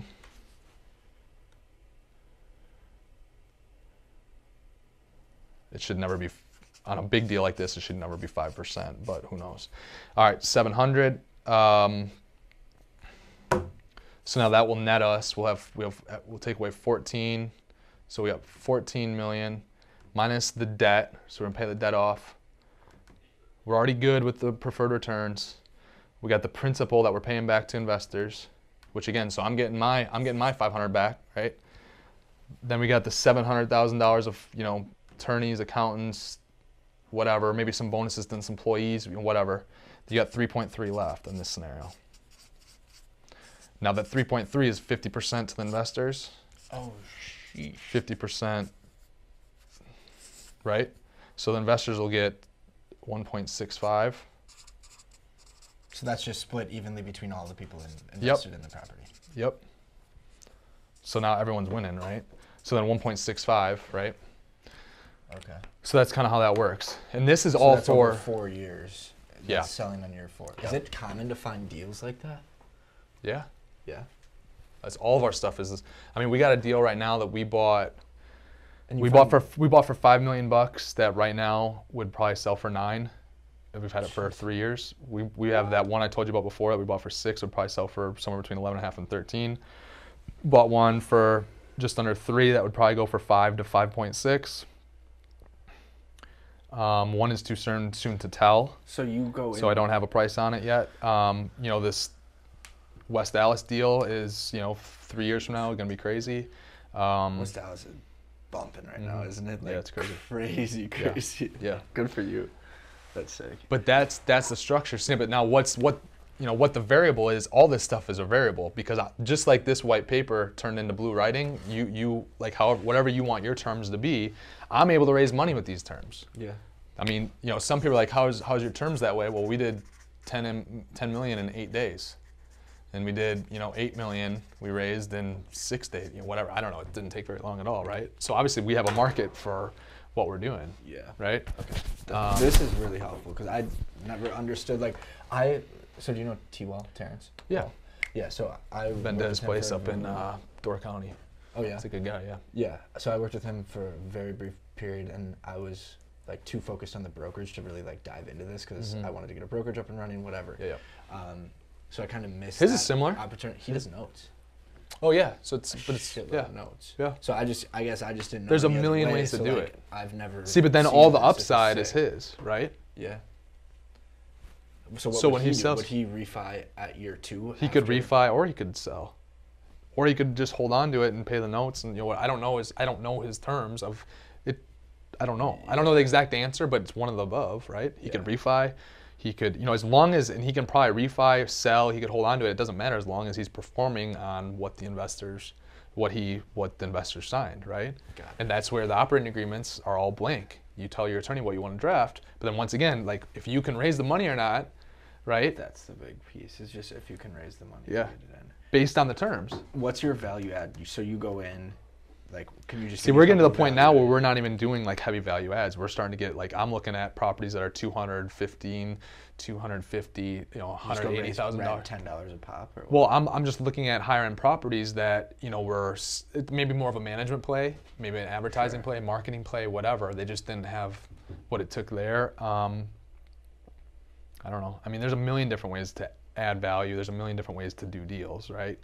It should never be, on a big deal like this, it should never be five percent, but who knows. All right, seven hundred. Um, so now that will net us, we'll have, we'll have, we'll take away fourteen. So we have fourteen million minus the debt. So we're gonna pay the debt off. We're already good with the preferred returns. We got the principal that we're paying back to investors, which again, so I'm getting my, I'm getting my five hundred back, right? Then we got the seven hundred thousand dollars of, you know, attorneys, accountants, whatever, maybe some bonuses to some employees, whatever. You got three point three left in this scenario. Now that three point three is fifty percent to the investors. Oh, sheesh. fifty percent, right? So the investors will get one point six five. So that's just split evenly between all the people in, invested yep. in the property. Yep. So now everyone's winning, right? So then one point six five, right? Okay. So that's kind of how that works. And this is so all that's for over four years. Yeah. Selling on year four. Yeah. Is it common to find deals like that? Yeah. Yeah. That's all of our stuff is. I mean, we got a deal right now that we bought. And we bought for we bought for five million bucks. That right now would probably sell for nine. If we've had it for three years. We we have that one I told you about before that we bought for six. Would probably sell for somewhere between eleven and a half and thirteen. Bought one for just under three. That would probably go for five to five point six. Um, one is too soon soon to tell. So you go. So I don't have a price on it yet. Um, you know, this West Dallas deal is, you know, three years from now going to be crazy. Um, West Dallas is bumping right mm-hmm. now, isn't it? Like, yeah, it's crazy. Crazy, crazy. Yeah. yeah. Good for you. That's sick. But that's that's the structure. See, but now what's what you know, what the variable is, all this stuff is a variable, because I, just like this white paper turned into blue writing, you, you like however, whatever you want your terms to be, I'm able to raise money with these terms. Yeah. I mean, you know, some people are like, how's, how's your terms that way? Well, we did ten, ten million in eight days. And we did, you know, eight million we raised in six days, you know, whatever. I don't know, it didn't take very long at all, right? So obviously we have a market for what we're doing. Yeah. Right? Okay. Um, this is really helpful because I never understood, like, I, so do you know T-Wall, Terrence? Yeah. Well, yeah, so I Been to worked his with him place for a up in very- uh, Door County. Oh, yeah? He's a good guy, yeah. Yeah, so I worked with him for a very brief period, and I was like too focused on the brokerage to really like dive into this because Mhm. I wanted to get a brokerage up and running, whatever. Yeah, yeah. Um, so I kind of missed. His that is similar. opportunity. He does notes. Oh yeah, so it's, but it's, Shitload yeah. of notes. Yeah. So I just, I guess I just didn't know. There's a any other million way, ways to so, do like, it. I've never. See, but then seen all the this. This upside is sick. his, right? Yeah. So what So would when he, he do? sells- would he refi at year two? He could after? refi or he could sell. Or he could just hold on to it and pay the notes, and you know what I don't know is I don't know his terms of it. I don't know. I don't know the exact answer, but it's one of the above, right? He could Yeah. refi. He could, you know, as long as, and he can probably refi, sell, he could hold on to it. It doesn't matter as long as he's performing on what the investors, what he, what the investors signed, right? Got it. And that's where the operating agreements are all blank. You tell your attorney what you want to draft, but then once again, like if you can raise the money or not, right? That's the big piece. Is just if you can raise the money. to Yeah. get it in. Based on the terms. What's your value add? You- So you go in, like, can you just See, give me we're a getting to the couple point value now where add? we're not even doing like heavy value adds. We're starting to get like, I'm looking at properties that are two hundred fifteen, two hundred fifty, you know, You just go one hundred eighty raise thousand rent dollars. ten dollars a pop, or what? Well, I'm, I'm just looking at higher end properties that, you know, were s- it- maybe more of a management play, maybe an advertising Sure. play, marketing play, whatever. They just didn't have what it took there. Um, I don't know. I mean, there's a million different ways to add value. There's a million different ways to do deals, right?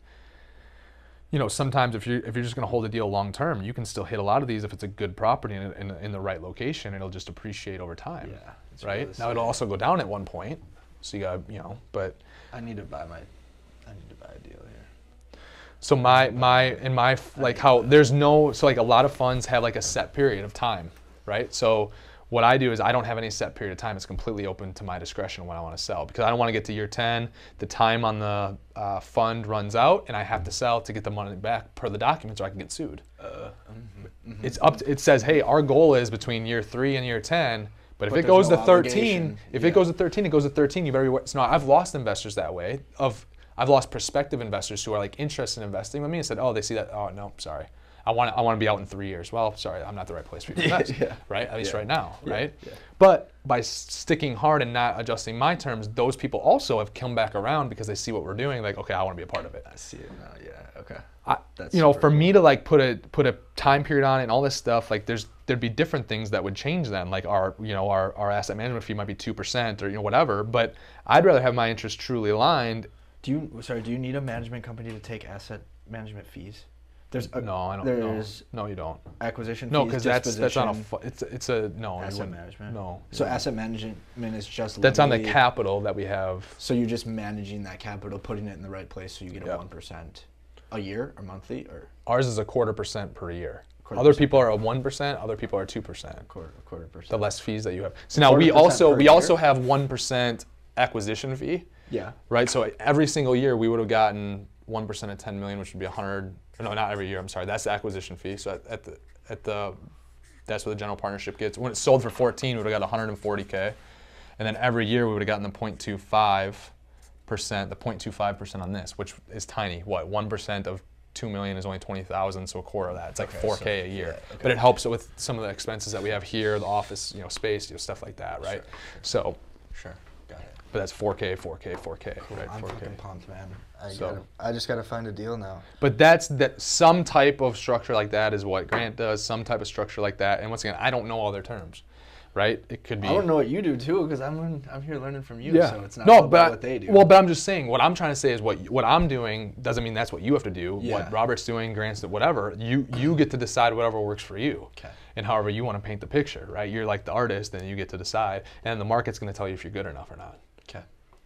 You know, sometimes if you're if you're just going to hold a deal long term, you can still hit a lot of these if it's a good property in, in, in the right location. It'll just appreciate over time, Yeah, it's right? really Now sick. it'll also go down at one point, so you got you know. But I need to buy my, I need to buy a deal here. so my my in my f- like how there's no so like a lot of funds have like a set period of time, right? So what I do is I don't have any set period of time. It's completely open to my discretion when I want to sell, because I don't want to get to year ten, the time on the uh, fund runs out, and I have to sell to get the money back per the documents, or I can get sued. Uh, It's up. To, it says, hey, our goal is between year three and year ten. But if But it there's goes no to thirteen, obligation. if Yeah. it goes to thirteen, it goes to thirteen. You better be. wa- So now I've lost investors that way. Of I've lost prospective investors who are like interested in investing with me and said, oh, they see that. Oh no, sorry. I want to, I want to be out in three years. Well, sorry, I'm not the right place for you to invest, Yeah. right? At least Yeah. right now, Yeah. right? Yeah. But by s- sticking hard and not adjusting my terms, those people also have come back around because they see what we're doing. Like, okay, I want to be a part of it. I see it now. Yeah. Okay. I, That's you know, super for cool. me to like put a put a time period on it and all this stuff, like there's there'd be different things that would change then. Like our you know our, our asset management fee might be two percent or you know whatever. But I'd rather have my interests truly aligned. Do you sorry? Do you need a management company to take asset management fees? There's a, No, I don't. There's No, no, you don't. acquisition No, fees. because that's that's not a. disposition, Fu- it's it's a no. you asset wouldn't- management. No. So you asset management is just That's on the literally- capital that we have. So you're just managing that capital, putting it in the right place, so you get a Yeah. one percent a year or monthly or Ours is a quarter percent per year. Quarter Other percent. people are a one percent. Other people are two percent. a quarter, a quarter percent. The less fees that you have. So now Quarter we percent also per we year? also have one percent acquisition fee. Yeah. Right, so every single year we would have gotten one percent of ten million, which would be one hundred. No, not every year. I'm sorry. That's the acquisition fee. So at, at the at the that's what the general partnership gets. When it sold for fourteen, we would have got one hundred forty K, and then every year we would have gotten the zero point two five percent, the zero point two five percent on this, which is tiny. What one percent of two million is only twenty thousand, so a quarter of that. It's like Okay, four so- K a year. yeah, okay. But it helps with some of the expenses that we have here, the office, you know, space, you know, stuff like that, right? So, Sure. Got it. but that's four K, four K, four K, right? I'm four K. fucking pumped, man. I So- gotta, I just gotta find a deal now. But that's that some type of structure like that is what Grant does. Some type of structure like that. And once again, I don't know all their terms, right? It could be. I don't know what you do too, because I'm learn- I'm here learning from you. Yeah. So it's not no, all but about I- what they do. Well, but I'm just saying what I'm trying to say is what what I'm doing doesn't mean that's what you have to do. Yeah. What Robert's doing, Grant's doing, whatever. You you get to decide whatever works for you. Okay. And however you want to paint the picture, right? You're like the artist, and you get to decide, and the market's going to tell you if you're good enough or not. Okay.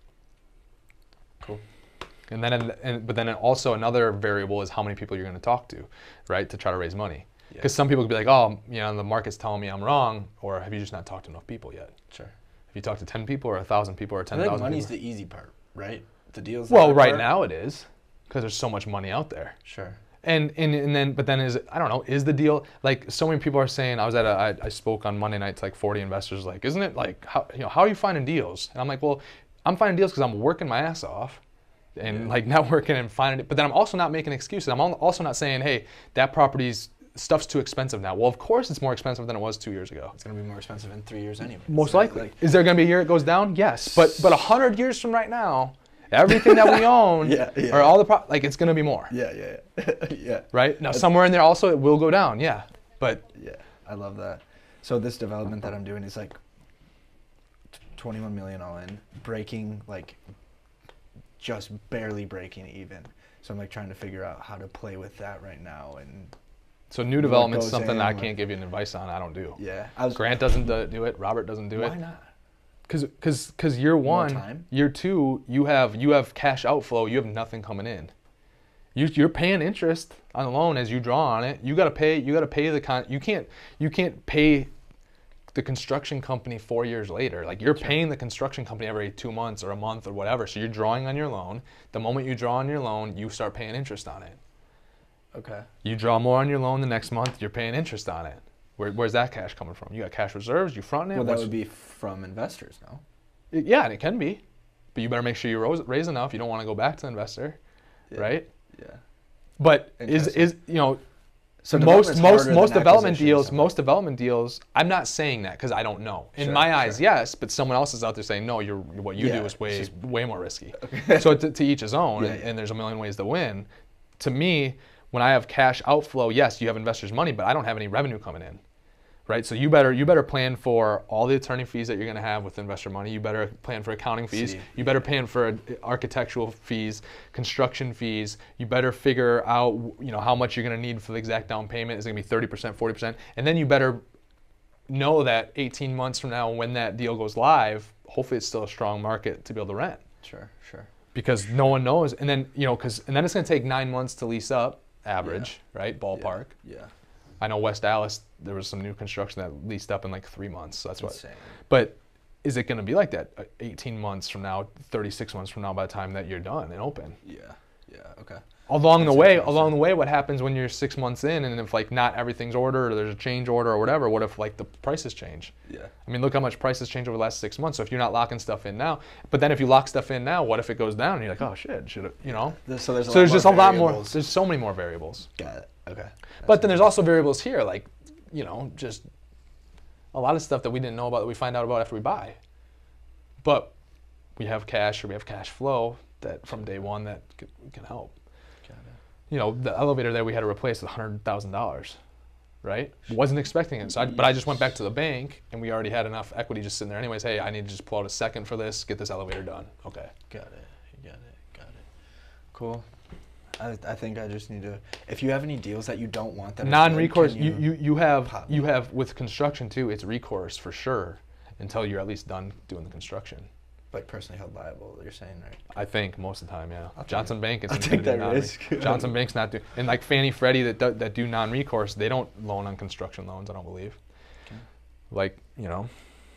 Cool. And then, and, but then also another variable is how many people you're going to talk to, right, to try to raise money. Because some people could be like, oh, you know, the market's telling me I'm wrong, or have you just not talked to enough people yet? Sure. Have you talked to ten people, or a thousand people, or I ten think thousand money's people? the easy part, right? the deals. Well, that right are- now it is, because there's so much money out there. Sure. And, and and then, but then is, I don't know, is the deal, like so many people are saying, I was at a, I, I spoke on Monday night to like forty investors, like, isn't it like, how, you know, how are you finding deals? And I'm like, well, I'm finding deals because I'm working my ass off and Yeah. like networking and finding it. But then I'm also not making excuses. I'm al- also not saying, hey, that property's, stuff's too expensive now. Well, of course it's more expensive than it was two years ago. It's gonna be more expensive in three years anyway. Most So, likely. like, Is there going to be a year it goes down? Yes. But but a hundred years from right now, everything that we own, Yeah, yeah. or all the pro- like, it's going to be more. yeah, yeah, yeah. yeah. Right now, somewhere in there also it will go down. Yeah, but Yeah, I love that. So this development that I'm doing is like t- twenty-one million all in, breaking like just barely breaking even. So I'm like trying to figure out how to play with that right now. And so new What development's goes something in, that I what- can't give you an advice on. I don't do. yeah, I was. Grant doesn't do do it. Robert doesn't do Why it. not? Because because because year one, time? year two, you have you have cash outflow. You have nothing coming in. You you're paying interest on the loan as you draw on it. You gotta pay. You gotta pay the con. You can't you can't pay the construction company four years later. Like you're paying the construction company every two months or a month or whatever. So you're drawing on your loan. The moment you draw on your loan, you start paying interest on it. Okay. You draw more on your loan the next month, you're paying interest on it. Where, where's that cash coming from? You got cash reserves, you fronting it? Well, that What's- would be from investors, no? It- yeah, and it can be. But you better make sure you raise, raise enough. You don't want to go back to the investor, Yeah. right? Yeah. But is, Interesting. is you know, So most development's most harder most than development acquisition, deals, so- most development deals, I'm not saying that because I don't know. In Sure, my eyes, sure. yes, but someone else is out there saying, no, you're what you Yeah, do is way it's just- way more risky. So to, to each his own, Yeah, and, yeah. and there's a million ways to win. To me, when I have cash outflow, yes, you have investors' money, but I don't have any revenue coming in. Right, so you better you better plan for all the attorney fees that you're going to have with investor money. You better plan for accounting fees. See. You better plan for uh, architectural fees, construction fees. You better figure out you know how much you're going to need for the exact down payment. Is it going to be thirty percent, forty percent, and then you better know that eighteen months from now, when that deal goes live, hopefully it's still a strong market to be able to rent Sure, sure. because no one knows. And then you know because and then it's going to take nine months to lease up, average, right, ballpark. Yeah. I know West Dallas, there was some new construction that leased up in like three months. So that's what. Insane. But is it going to be like that uh, eighteen months from now, thirty-six months from now by the time that you're done and open? Yeah. Yeah. Okay. Along the That's way, interesting. along the way, what happens when you're six months in and if like not everything's ordered or there's a change order or whatever, what if like the prices change? Yeah. I mean, look how much prices change over the last six months. So if you're not locking stuff in now, but then if you lock stuff in now, what if it goes down and you're like, oh shit, should it, you know? There's- So there's a So there's lot just more a lot more, variables. there's so many more variables. Got it. Okay. But then there's also variables here, like, you know, just a lot of stuff that we didn't know about that we find out about after we buy. But we have cash or we have cash flow that from day one that c- can help. Got it. You know, the elevator that we had to replace was one hundred thousand dollars, right? Wasn't expecting it. So I, but I just went back to the bank and we already had enough equity just sitting there anyways. Hey, I need to just pull out a second for this, get this elevator done. Okay. Got it. Got it. Got it. Cool. I, I think I just need to. If you have any deals that you don't want that are good, Non-recourse, can you, you, you have pop you me? have with construction too, it's recourse for sure until you're at least done doing the construction. like personally held liable? You're saying, right? I think most of the time, yeah. I'll take Johnson it. Bank is I'll gonna take do that non- risk. Johnson Bank's not doing, and like Fannie Freddie that do, that do non-recourse, they don't loan on construction loans. I don't believe. Okay. Like you know,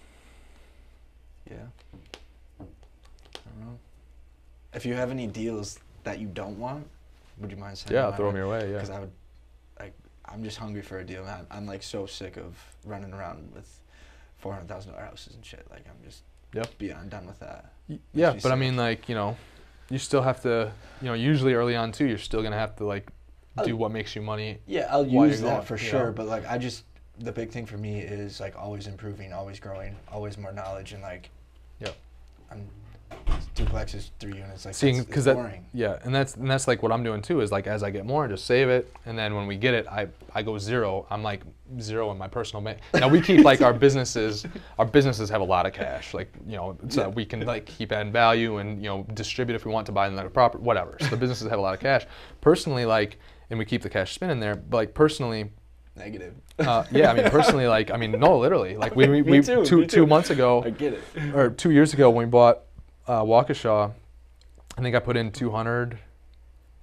Yeah. I don't know. If you have any deals that you don't want, would you mind sending yeah, them throw them your way. Yeah. Because I would, like, I'm just hungry for a deal, man. I'm like so sick of running around with four hundred thousand dollar houses and shit. Like I'm just Yep. beyond done with that. Y- Yeah, me but I sick. mean, like you know, you still have to, you know, usually early on too, you're still gonna have to like do I'll- what makes you money. Yeah, I'll While use you're that going, for you sure. know? But like, I just the big thing for me is like always improving, always growing, always more knowledge, and like, Yep. I'm duplexes, three units, like Seeing that's- because it's that boring. yeah, and that's and that's like what I'm doing too is like as I get more, just save it, and then when we get it, I I go zero. I'm like zero in my personal bank. Now we keep like our businesses, our businesses have a lot of cash, like you know, so Yeah. we can like keep adding value and you know distribute if we want to buy another property, whatever. So the businesses have a lot of cash. Personally, like, and we keep the cash spinning there. But like personally, Negative. uh, yeah, I mean personally, like I mean no, literally, like we we, Me we too, two me two too. months ago I get it. or two years ago when we bought uh, Waukesha, I think I put in two hundred.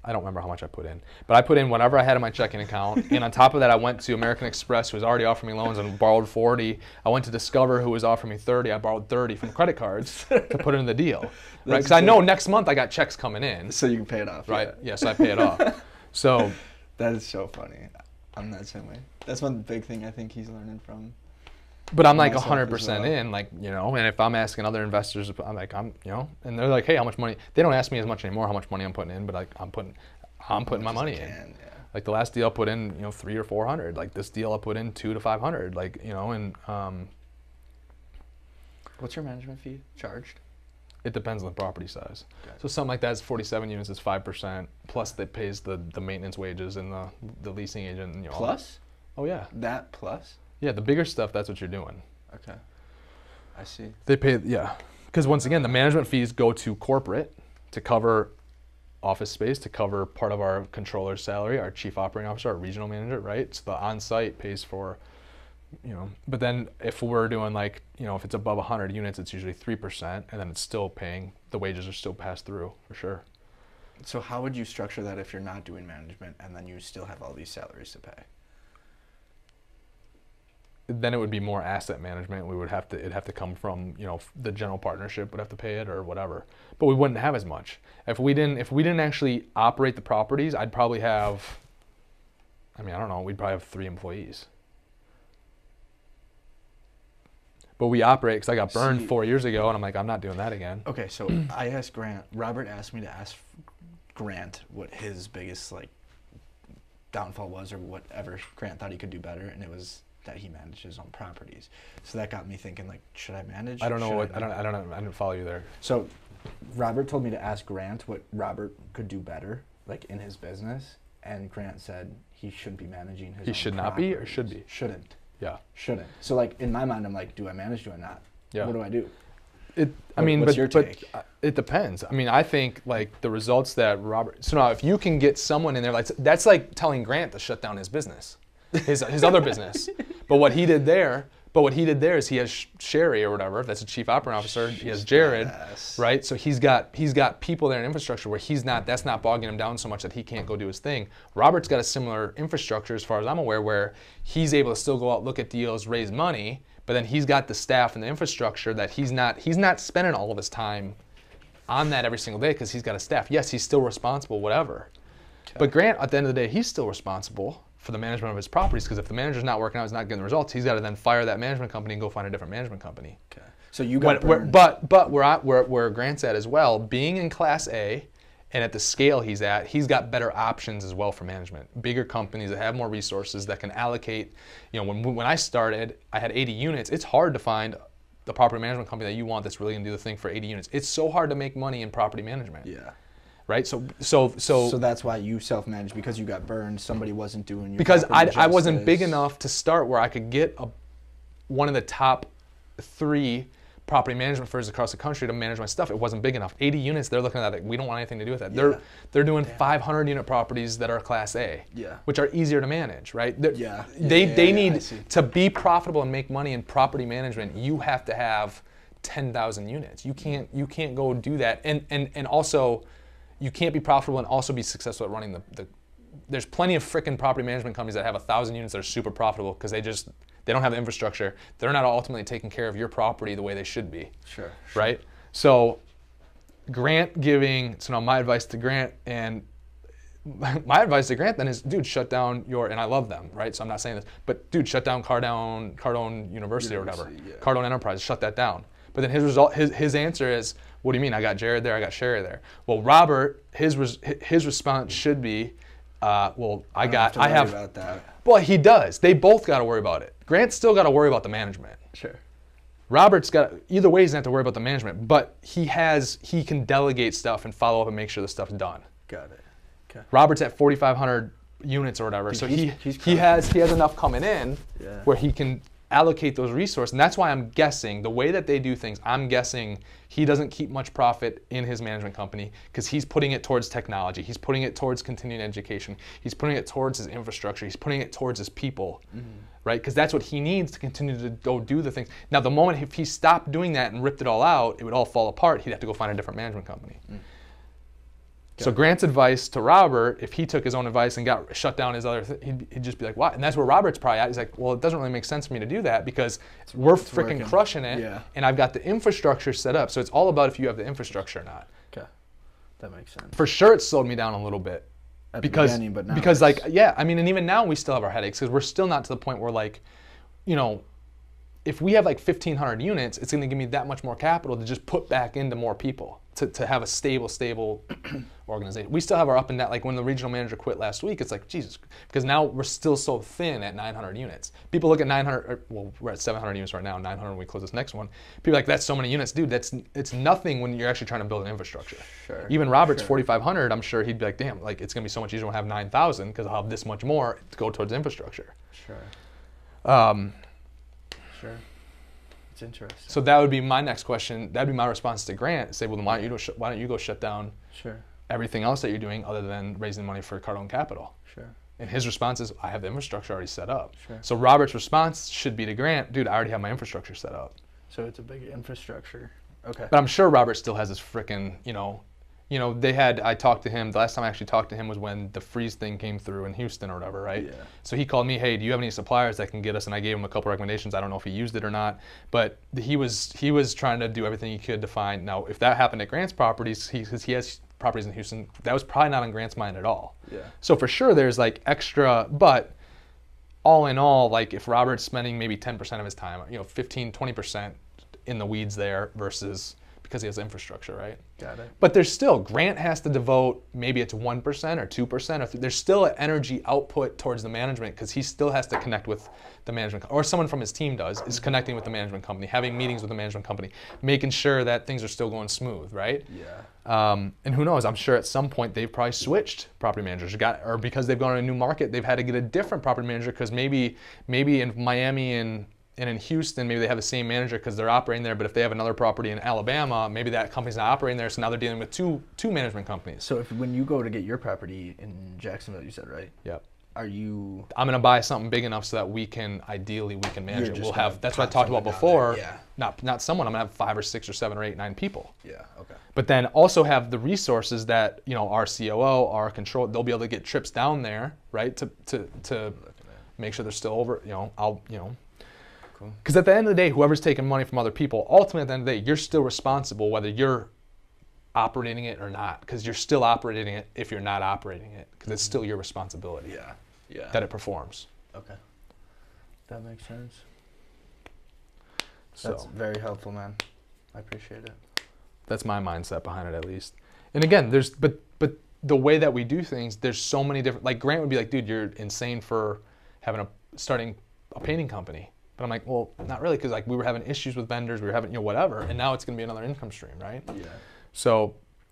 I don't remember how much I put in, but I put in whatever I had in my checking account, and on top of that, I went to American Express, who was already offering me loans, and borrowed forty. I went to Discover, who was offering me thirty. I borrowed thirty from credit cards to put in the deal, right? Because I know next month I got checks coming in. So you can pay it off, right? Yeah, yeah so I pay it off. So that is so funny. I'm that same way. That's one big thing I think he's learning from. But I'm like one myself hundred as percent well. in, like, you know, and if I'm asking other investors, I'm like, I'm, you know, and they're like, hey, how much money? They don't ask me as much anymore how much money I'm putting in, but like, I'm putting, I'm putting my Much as money I in. can, yeah. Like the last deal I put in, you know, three or four hundred. Like this deal I put in two to five hundred. Like, you know, and um, What's your management fee charged? it depends on the property size. Gotcha. So something like that is forty-seven units is five percent plus that pays the the maintenance wages and the the leasing agent. And, you know, all that. Plus? Oh yeah, That plus? yeah. The bigger stuff, that's what you're doing. Okay. I see. They pay, yeah. Because once again, the management fees go to corporate to cover office space, to cover part of our controller's salary, our chief operating officer, our regional manager, right? So the on-site pays for, you know, but then if we're doing like, you know, if it's above one hundred units, it's usually three percent, and then it's still paying, the wages are still passed through, for sure. So how would you structure that if you're not doing management and then you still have all these salaries to pay? Then it would be more asset management. We would have to, it'd have to come from, you know, the general partnership would have to pay it or whatever. But we wouldn't have as much. If we didn't, if we didn't actually operate the properties, I'd probably have, I mean, I don't know, we'd probably have three employees. But we operate, because I got burned See- four years ago, and I'm like, I'm not doing that again. Okay, so I asked Grant, Robert asked me to ask Grant what his biggest like downfall was or whatever Grant thought he could do better, and it was that he managed his own properties. So that got me thinking, like, should I manage? I don't know Should what, I don't, not? I don't know, I didn't follow you there. So Robert told me to ask Grant what Robert could do better, like in his business, and Grant said he shouldn't be managing his He own should not be or properties. should be? Shouldn't. Yeah. Shouldn't. So like in my mind, I'm like, do I manage? Do I not? Yeah. What do I do? It, I What- mean, what's but, your but take? uh, it depends. I mean, I think like the results that Robert. So now, if you can get someone in there, like that's like telling Grant to shut down his business, his his other business. But what he did there, but what he did there is he has Sh- Sherry or whatever. That's a chief operating officer. He has She's Jared, badass. right? So he's got he's got people there in infrastructure where he's not. That's not bogging him down so much that he can't go do his thing. Robert's got a similar infrastructure, as far as I'm aware, where he's able to still go out, look at deals, raise money. But then he's got the staff and the infrastructure that he's not he's not spending all of his time on that every single day because he's got a staff. Yes, he's still responsible, whatever. Okay. But Grant, at the end of the day, he's still responsible for the management of his properties because if the manager's not working out, he's not getting the results, he's got to then fire that management company and go find a different management company. Okay. So you got When- where- burned. but but where, I, where where Grant's at as well, being in Class A and at the scale he's at, he's got better options as well for management. Bigger companies that have more resources that can allocate. You know, when when I started, I had eighty units. It's hard to find the property management company that you want that's really going to do the thing for eighty units. It's so hard to make money in property management. Yeah. Right. So so so. So that's why you self-managed, because you got burned. Somebody wasn't doing your because I, property I wasn't big justice. enough to start where I could get a, one of the top three property management firms across the country to manage my stuff. It wasn't big enough. eighty units, they're looking at it, we don't want anything to do with that. Yeah. They're they're doing five hundred unit properties that are Class A, Yeah. which are easier to manage, right? They're- Yeah. They, Yeah, they yeah, I need, see. to be profitable and make money in property management, you have to have ten thousand units. You can't you can't go do that. And, and, and also, you can't be profitable and also be successful at running the, the there's plenty of frickin' property management companies that have a thousand units that are super profitable because they just they don't have the infrastructure. They're not ultimately taking care of your property the way they should be, Sure. right? So, Grant giving so now my advice to Grant and my advice to Grant then is, dude, shut down your and I love them, right? So I'm not saying this, but dude, shut down Cardone Cardone University, or whatever, University, yeah. Cardone Enterprise, shut that down. But then his result, his his answer is, what do you mean? I got Jared there, I got Sherry there. Well, Robert, his res, his response should be, uh, well, I, don't got, to I worry have. about that. Well, he does. They both got to worry about it. Grant's still got to worry about the management. Sure. Robert's got either way. He's not have to worry about the management, but he has he can delegate stuff and follow up and make sure the stuff's done. Got it. Okay. Robert's at forty-five hundred units or whatever, Dude, so he's- he he's he crushing has he has enough coming in Yeah. where he can allocate those resources, and that's why I'm guessing the way that they do things. I'm guessing he doesn't keep much profit in his management company because he's putting it towards technology. He's putting it towards continuing education. He's putting it towards his infrastructure. He's putting it towards his people, Mm-hmm. right? Because that's what he needs to continue to go do the things. Now, the moment if he stopped doing that and ripped it all out, it would all fall apart. He'd have to go find a different management company. Mm. So Grant's advice to Robert, if he took his own advice and got shut down his other, th- he'd, he'd just be like, "What?" And that's where Robert's probably at. He's like, "Well, it doesn't really make sense for me to do that because It's, we're it's freaking working. crushing it, Yeah. and I've got the infrastructure set up. So it's all about if you have the infrastructure or not." Okay. That makes sense. For sure, it slowed me down a little bit At the because beginning, but now because it's- like yeah, I mean, and even now we still have our headaches because we're still not to the point where like, you know, if we have like fifteen hundred units, it's going to give me that much more capital to just put back into more people to, to have a stable, stable organization. We still have our up and down. Like when the regional manager quit last week, it's like, Jesus, because now we're still so thin at nine hundred units. People look at nine hundred, or, well, we're at seven hundred units right now, nine hundred when we close this next one. People are like, that's so many units. Dude, that's it's nothing when you're actually trying to build an infrastructure. Sure. Even Robert's Sure. forty-five hundred, I'm sure he'd be like, damn, like it's going to be so much easier when I have nine thousand because I'll have this much more to go towards infrastructure. Sure. Um, Sure. It's interesting. So that would be my next question. That'd be my response to Grant. Say, well, then why don't you go, sh- why don't you go shut down Sure. everything else that you're doing other than raising money for Cardone Capital? Sure. And his response is, I have the infrastructure already set up. Sure. So Robert's response should be to Grant, dude, I already have my infrastructure set up. So it's a big infrastructure. Okay. But I'm sure Robert still has his frickin', you know, you know, they had, I talked to him, the last time I actually talked to him was when the freeze thing came through in Houston or whatever, right? Yeah. So he called me, hey, do you have any suppliers that can get us? And I gave him a couple recommendations. I don't know if he used it or not, but he was he was trying to do everything he could to find. Now, if that happened at Grant's properties, he, cause he has properties in Houston, that was probably not on Grant's mind at all. Yeah. So for sure there's like extra, but all in all, like if Robert's spending maybe ten percent of his time, you know, fifteen, twenty percent in the weeds there versus because he has infrastructure, right? Got it. But there's still, Grant has to devote, maybe it's one percent or two percent, or th- there's still an energy output towards the management because he still has to connect with the management, co- or someone from his team does, is connecting with the management company, having meetings with the management company, making sure that things are still going smooth, right? Yeah. Um, and who knows, I'm sure at some point they've probably switched property managers, got, or because they've gone to a new market, they've had to get a different property manager because maybe, maybe in Miami and And in Houston, maybe they have the same manager because they're operating there. But if they have another property in Alabama, maybe that company's not operating there. So now they're dealing with two two management companies. So if when you go to get your property in Jacksonville, you said, right? Yep. Are you? I'm gonna buy something big enough so that we can ideally we can manage You're it. just We'll gonna have that's what I pop talked about someone down before. there, yeah. Not not someone. I'm gonna have five or six or seven or eight nine people. Yeah. Okay. But then also have the resources that you know our C O O, our control, they'll be able to get trips down there, right? To to to make sure they're still over. You know, I'll you know. Cool. Because at the end of the day, whoever's taking money from other people, ultimately at the end of the day, you're still responsible whether you're operating it or not. Because you're still operating it if you're not operating it. Because it's still your responsibility Yeah. Yeah. that it performs. Okay. That makes sense. So That's very helpful, man. I appreciate it. that's my mindset behind it, at least. And again, there's but but the way that we do things, there's so many different. Like Grant would be like, dude, you're insane for having a starting a painting company. But I'm like, well, not really, because like we were having issues with vendors, we were having you know whatever, and now it's gonna be another income stream, right? Yeah. So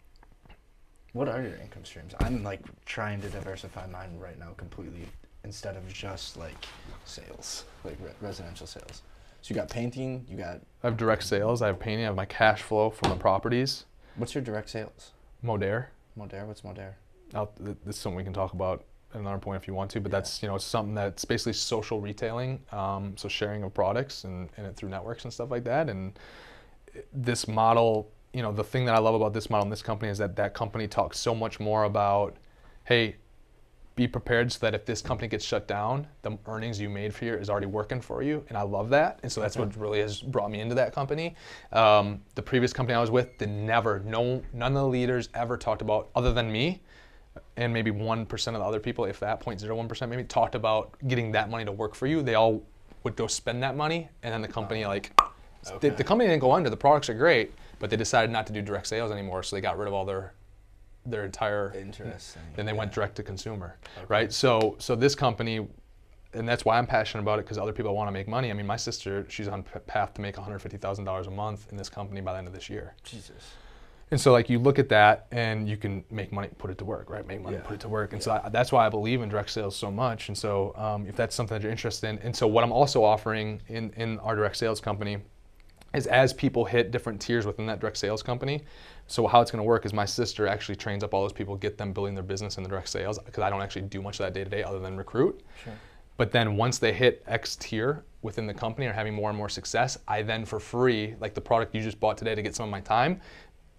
What are your income streams? I'm like trying to diversify mine right now completely instead of just like sales, like re- residential sales. So you got painting, you got, I have direct sales, I have painting, I have my cash flow from the properties. what's your direct sales? Modere. Modere, what's Modere? I'll, th- this is something we can talk about at another point if you want to, but Yeah. that's you know it's something that's basically social retailing, um, so sharing of products and, and it through networks and stuff like that. And this model, you know, the thing that I love about this model and this company is that that company talks so much more about, hey, be prepared so that if this company gets shut down, the earnings you made for you is already working for you, and I love that. And so that's Okay. what really has brought me into that company. Um, the previous company I was with, they never, no, none of the leaders ever talked about, other than me, and maybe one percent of the other people, if that zero point zero one percent maybe, talked about getting that money to work for you. They all would go spend that money, and then the company like, Okay. the, the company didn't go under. The products are great, but they decided not to do direct sales anymore, so they got rid of all their their entire. Interesting. Then they Yeah. went direct to consumer, Okay. right? So so this company, and that's why I'm passionate about it because other people want to make money. I mean, my sister, she's on p- path to make one hundred fifty thousand dollars a month in this company by the end of this year. Jesus. And so like you look at that and you can make money, put it to work, right? Make money, Yeah. put it to work. And so I, that's why I believe in direct sales so much. And so um, if that's something that you're interested in, and so what I'm also offering in, in our direct sales company is as people hit different tiers within that direct sales company. So how it's going to work is my sister actually trains up all those people, get them building their business in the direct sales because I don't actually do much of that day to day other than recruit. Sure. But then once they hit X tier within the company or having more and more success, I then for free, like the product you just bought today to get some of my time,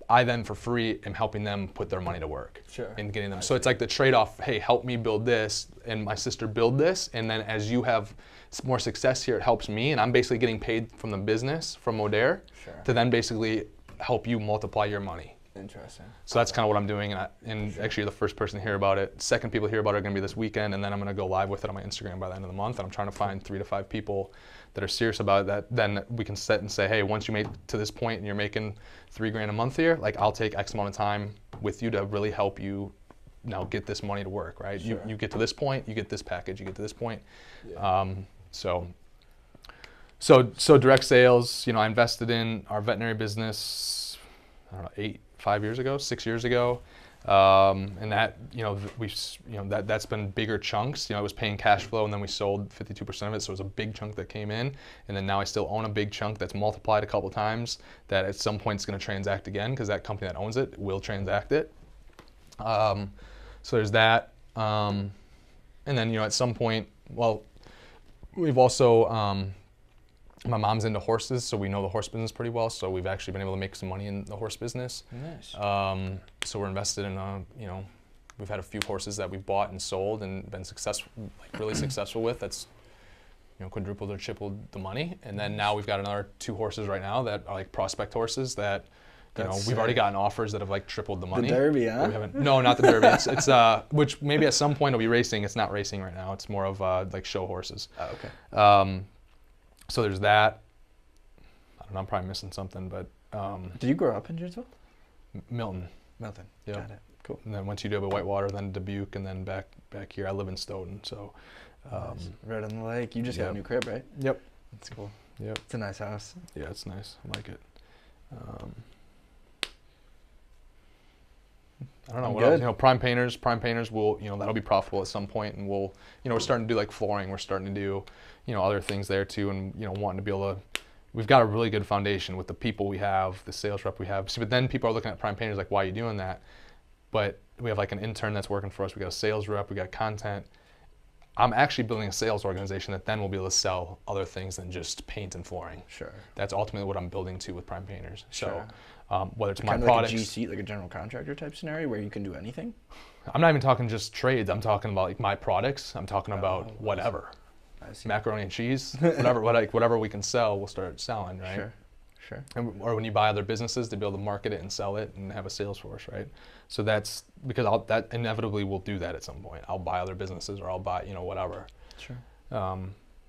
I then for free am helping them put their money to work. Sure. And getting them. So it's like the trade-off, hey, help me build this and my sister build this, and then as you have s- more success here, it helps me, and I'm basically getting paid from the business, from Modere, Sure. to then basically help you multiply your money. Interesting. So that's kind of what I'm doing, and, I, and Sure. actually you're the first person to hear about it. Second people to hear about it are going to be this weekend, and then I'm going to go live with it on my Instagram by the end of the month, and I'm trying to find three to five people that are serious about it, that then we can set and say, hey, once you make to this point and you're making three grand a month here, like I'll take X amount of time with you to really help you now get this money to work, right? You, Sure. you get to this point, you get this package, you get to this point. Yeah. Um, so, so, so direct sales, you know, I invested in our veterinary business, I don't know, eight, five years ago, six years ago. Um, and that, you know, th- we've, s- you know, that, that's been bigger chunks. You know, I was paying cash flow and then we sold fifty-two percent of it. So it was a big chunk that came in. And then now I still own a big chunk that's multiplied a couple times that at some point is going to transact again because that company that owns it will transact it. Um, so there's that. Um, and then, you know, at some point, well, we've also, um, my mom's into horses, so we know the horse business pretty well. So we've actually been able to make some money in the horse business. Nice. Um, so we're invested in, a, you know, we've had a few horses that we've bought and sold and been successful, like really successful with. That's, you know, quadrupled or tripled the money. And then now we've got another two horses right now that are like prospect horses that, you That's know, we've already sick. gotten offers that have like tripled the money. The Derby, but huh? we haven't, no, not the Derby. It's, it's uh, which maybe at some point it'll be racing. It's not racing right now. It's more of uh, like show horses. Oh, okay. Um, so there's that. I don't know, I'm probably missing something, but um, Did you grow up in Janesville? Milton. Milton. Yeah. Got it. Cool. And then once you do a Whitewater, then Dubuque, and then back back here. I live in Stoughton, so. Um, Nice. Right on the lake. You just got yeah. a new crib, right? Yep. That's cool. Yep. It's a nice house. Yeah, it's nice. I like it. Um, I don't know I'm what else. good. You know, prime painters. Prime painters will, you know, that'll be profitable at some point, and we'll, you know, we're starting to do like flooring. We're starting to do, you know, other things there too, and you know, wanting to be able to. We've got a really good foundation with the people we have, the sales rep we have. So, but then people are looking at prime painters like, why are you doing that? But we have like an intern that's working for us. We got a sales rep. We got content. I'm actually building a sales organization that then will be able to sell other things than just paint and flooring. Sure. That's ultimately what I'm building to with prime painters. Sure. So um, whether it's my Kind of products, like a G C, like a general contractor type scenario where you can do anything. I'm not even talking just trades. I'm talking about like my products. I'm talking about Oh, whatever, I see. macaroni and cheese, whatever, what, like, whatever we can sell, we'll start selling, right? Sure. Sure. And, or when you buy other businesses to be able to market it and sell it and have a sales force, right? So that's because I'll, that inevitably will do that at some point. I'll buy other businesses or I'll buy, you know, whatever. Sure. Um,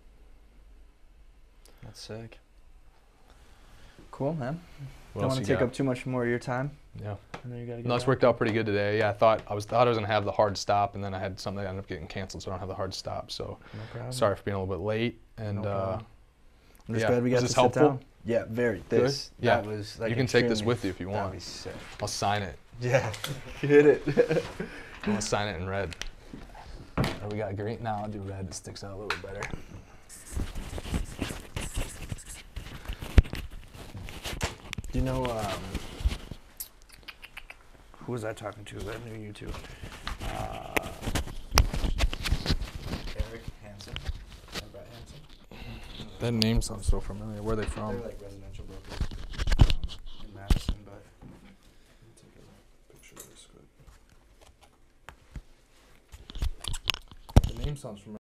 That's sick. Cool, man. what Don't else want you to take got? up too much more of your time. Yeah. I know you gotta get No, it's back. worked out pretty good today. Yeah, I thought I was thought I was gonna have the hard stop, and then I had something that ended up getting canceled, so I don't have the hard stop. So No problem. sorry for being a little bit late. And No uh, problem. I'm just yeah. glad we got Was to this sit helpful? down. Yeah, very. This. Yeah. That was like You can take this extremely- with you if you That'd want. be sick. I'll sign it. Yeah. Hit it. I'm gonna sign it in red. Oh, we got green. Now I'll do red. It sticks out a little bit better. Do you know um, who was I talking to? That knew you too. Uh, Eric Hansen. Or Brett Hansen. That name sounds so familiar. Where are they They're from? like residential brokers um, in Madison, but Take a picture of this quick. The name sounds familiar.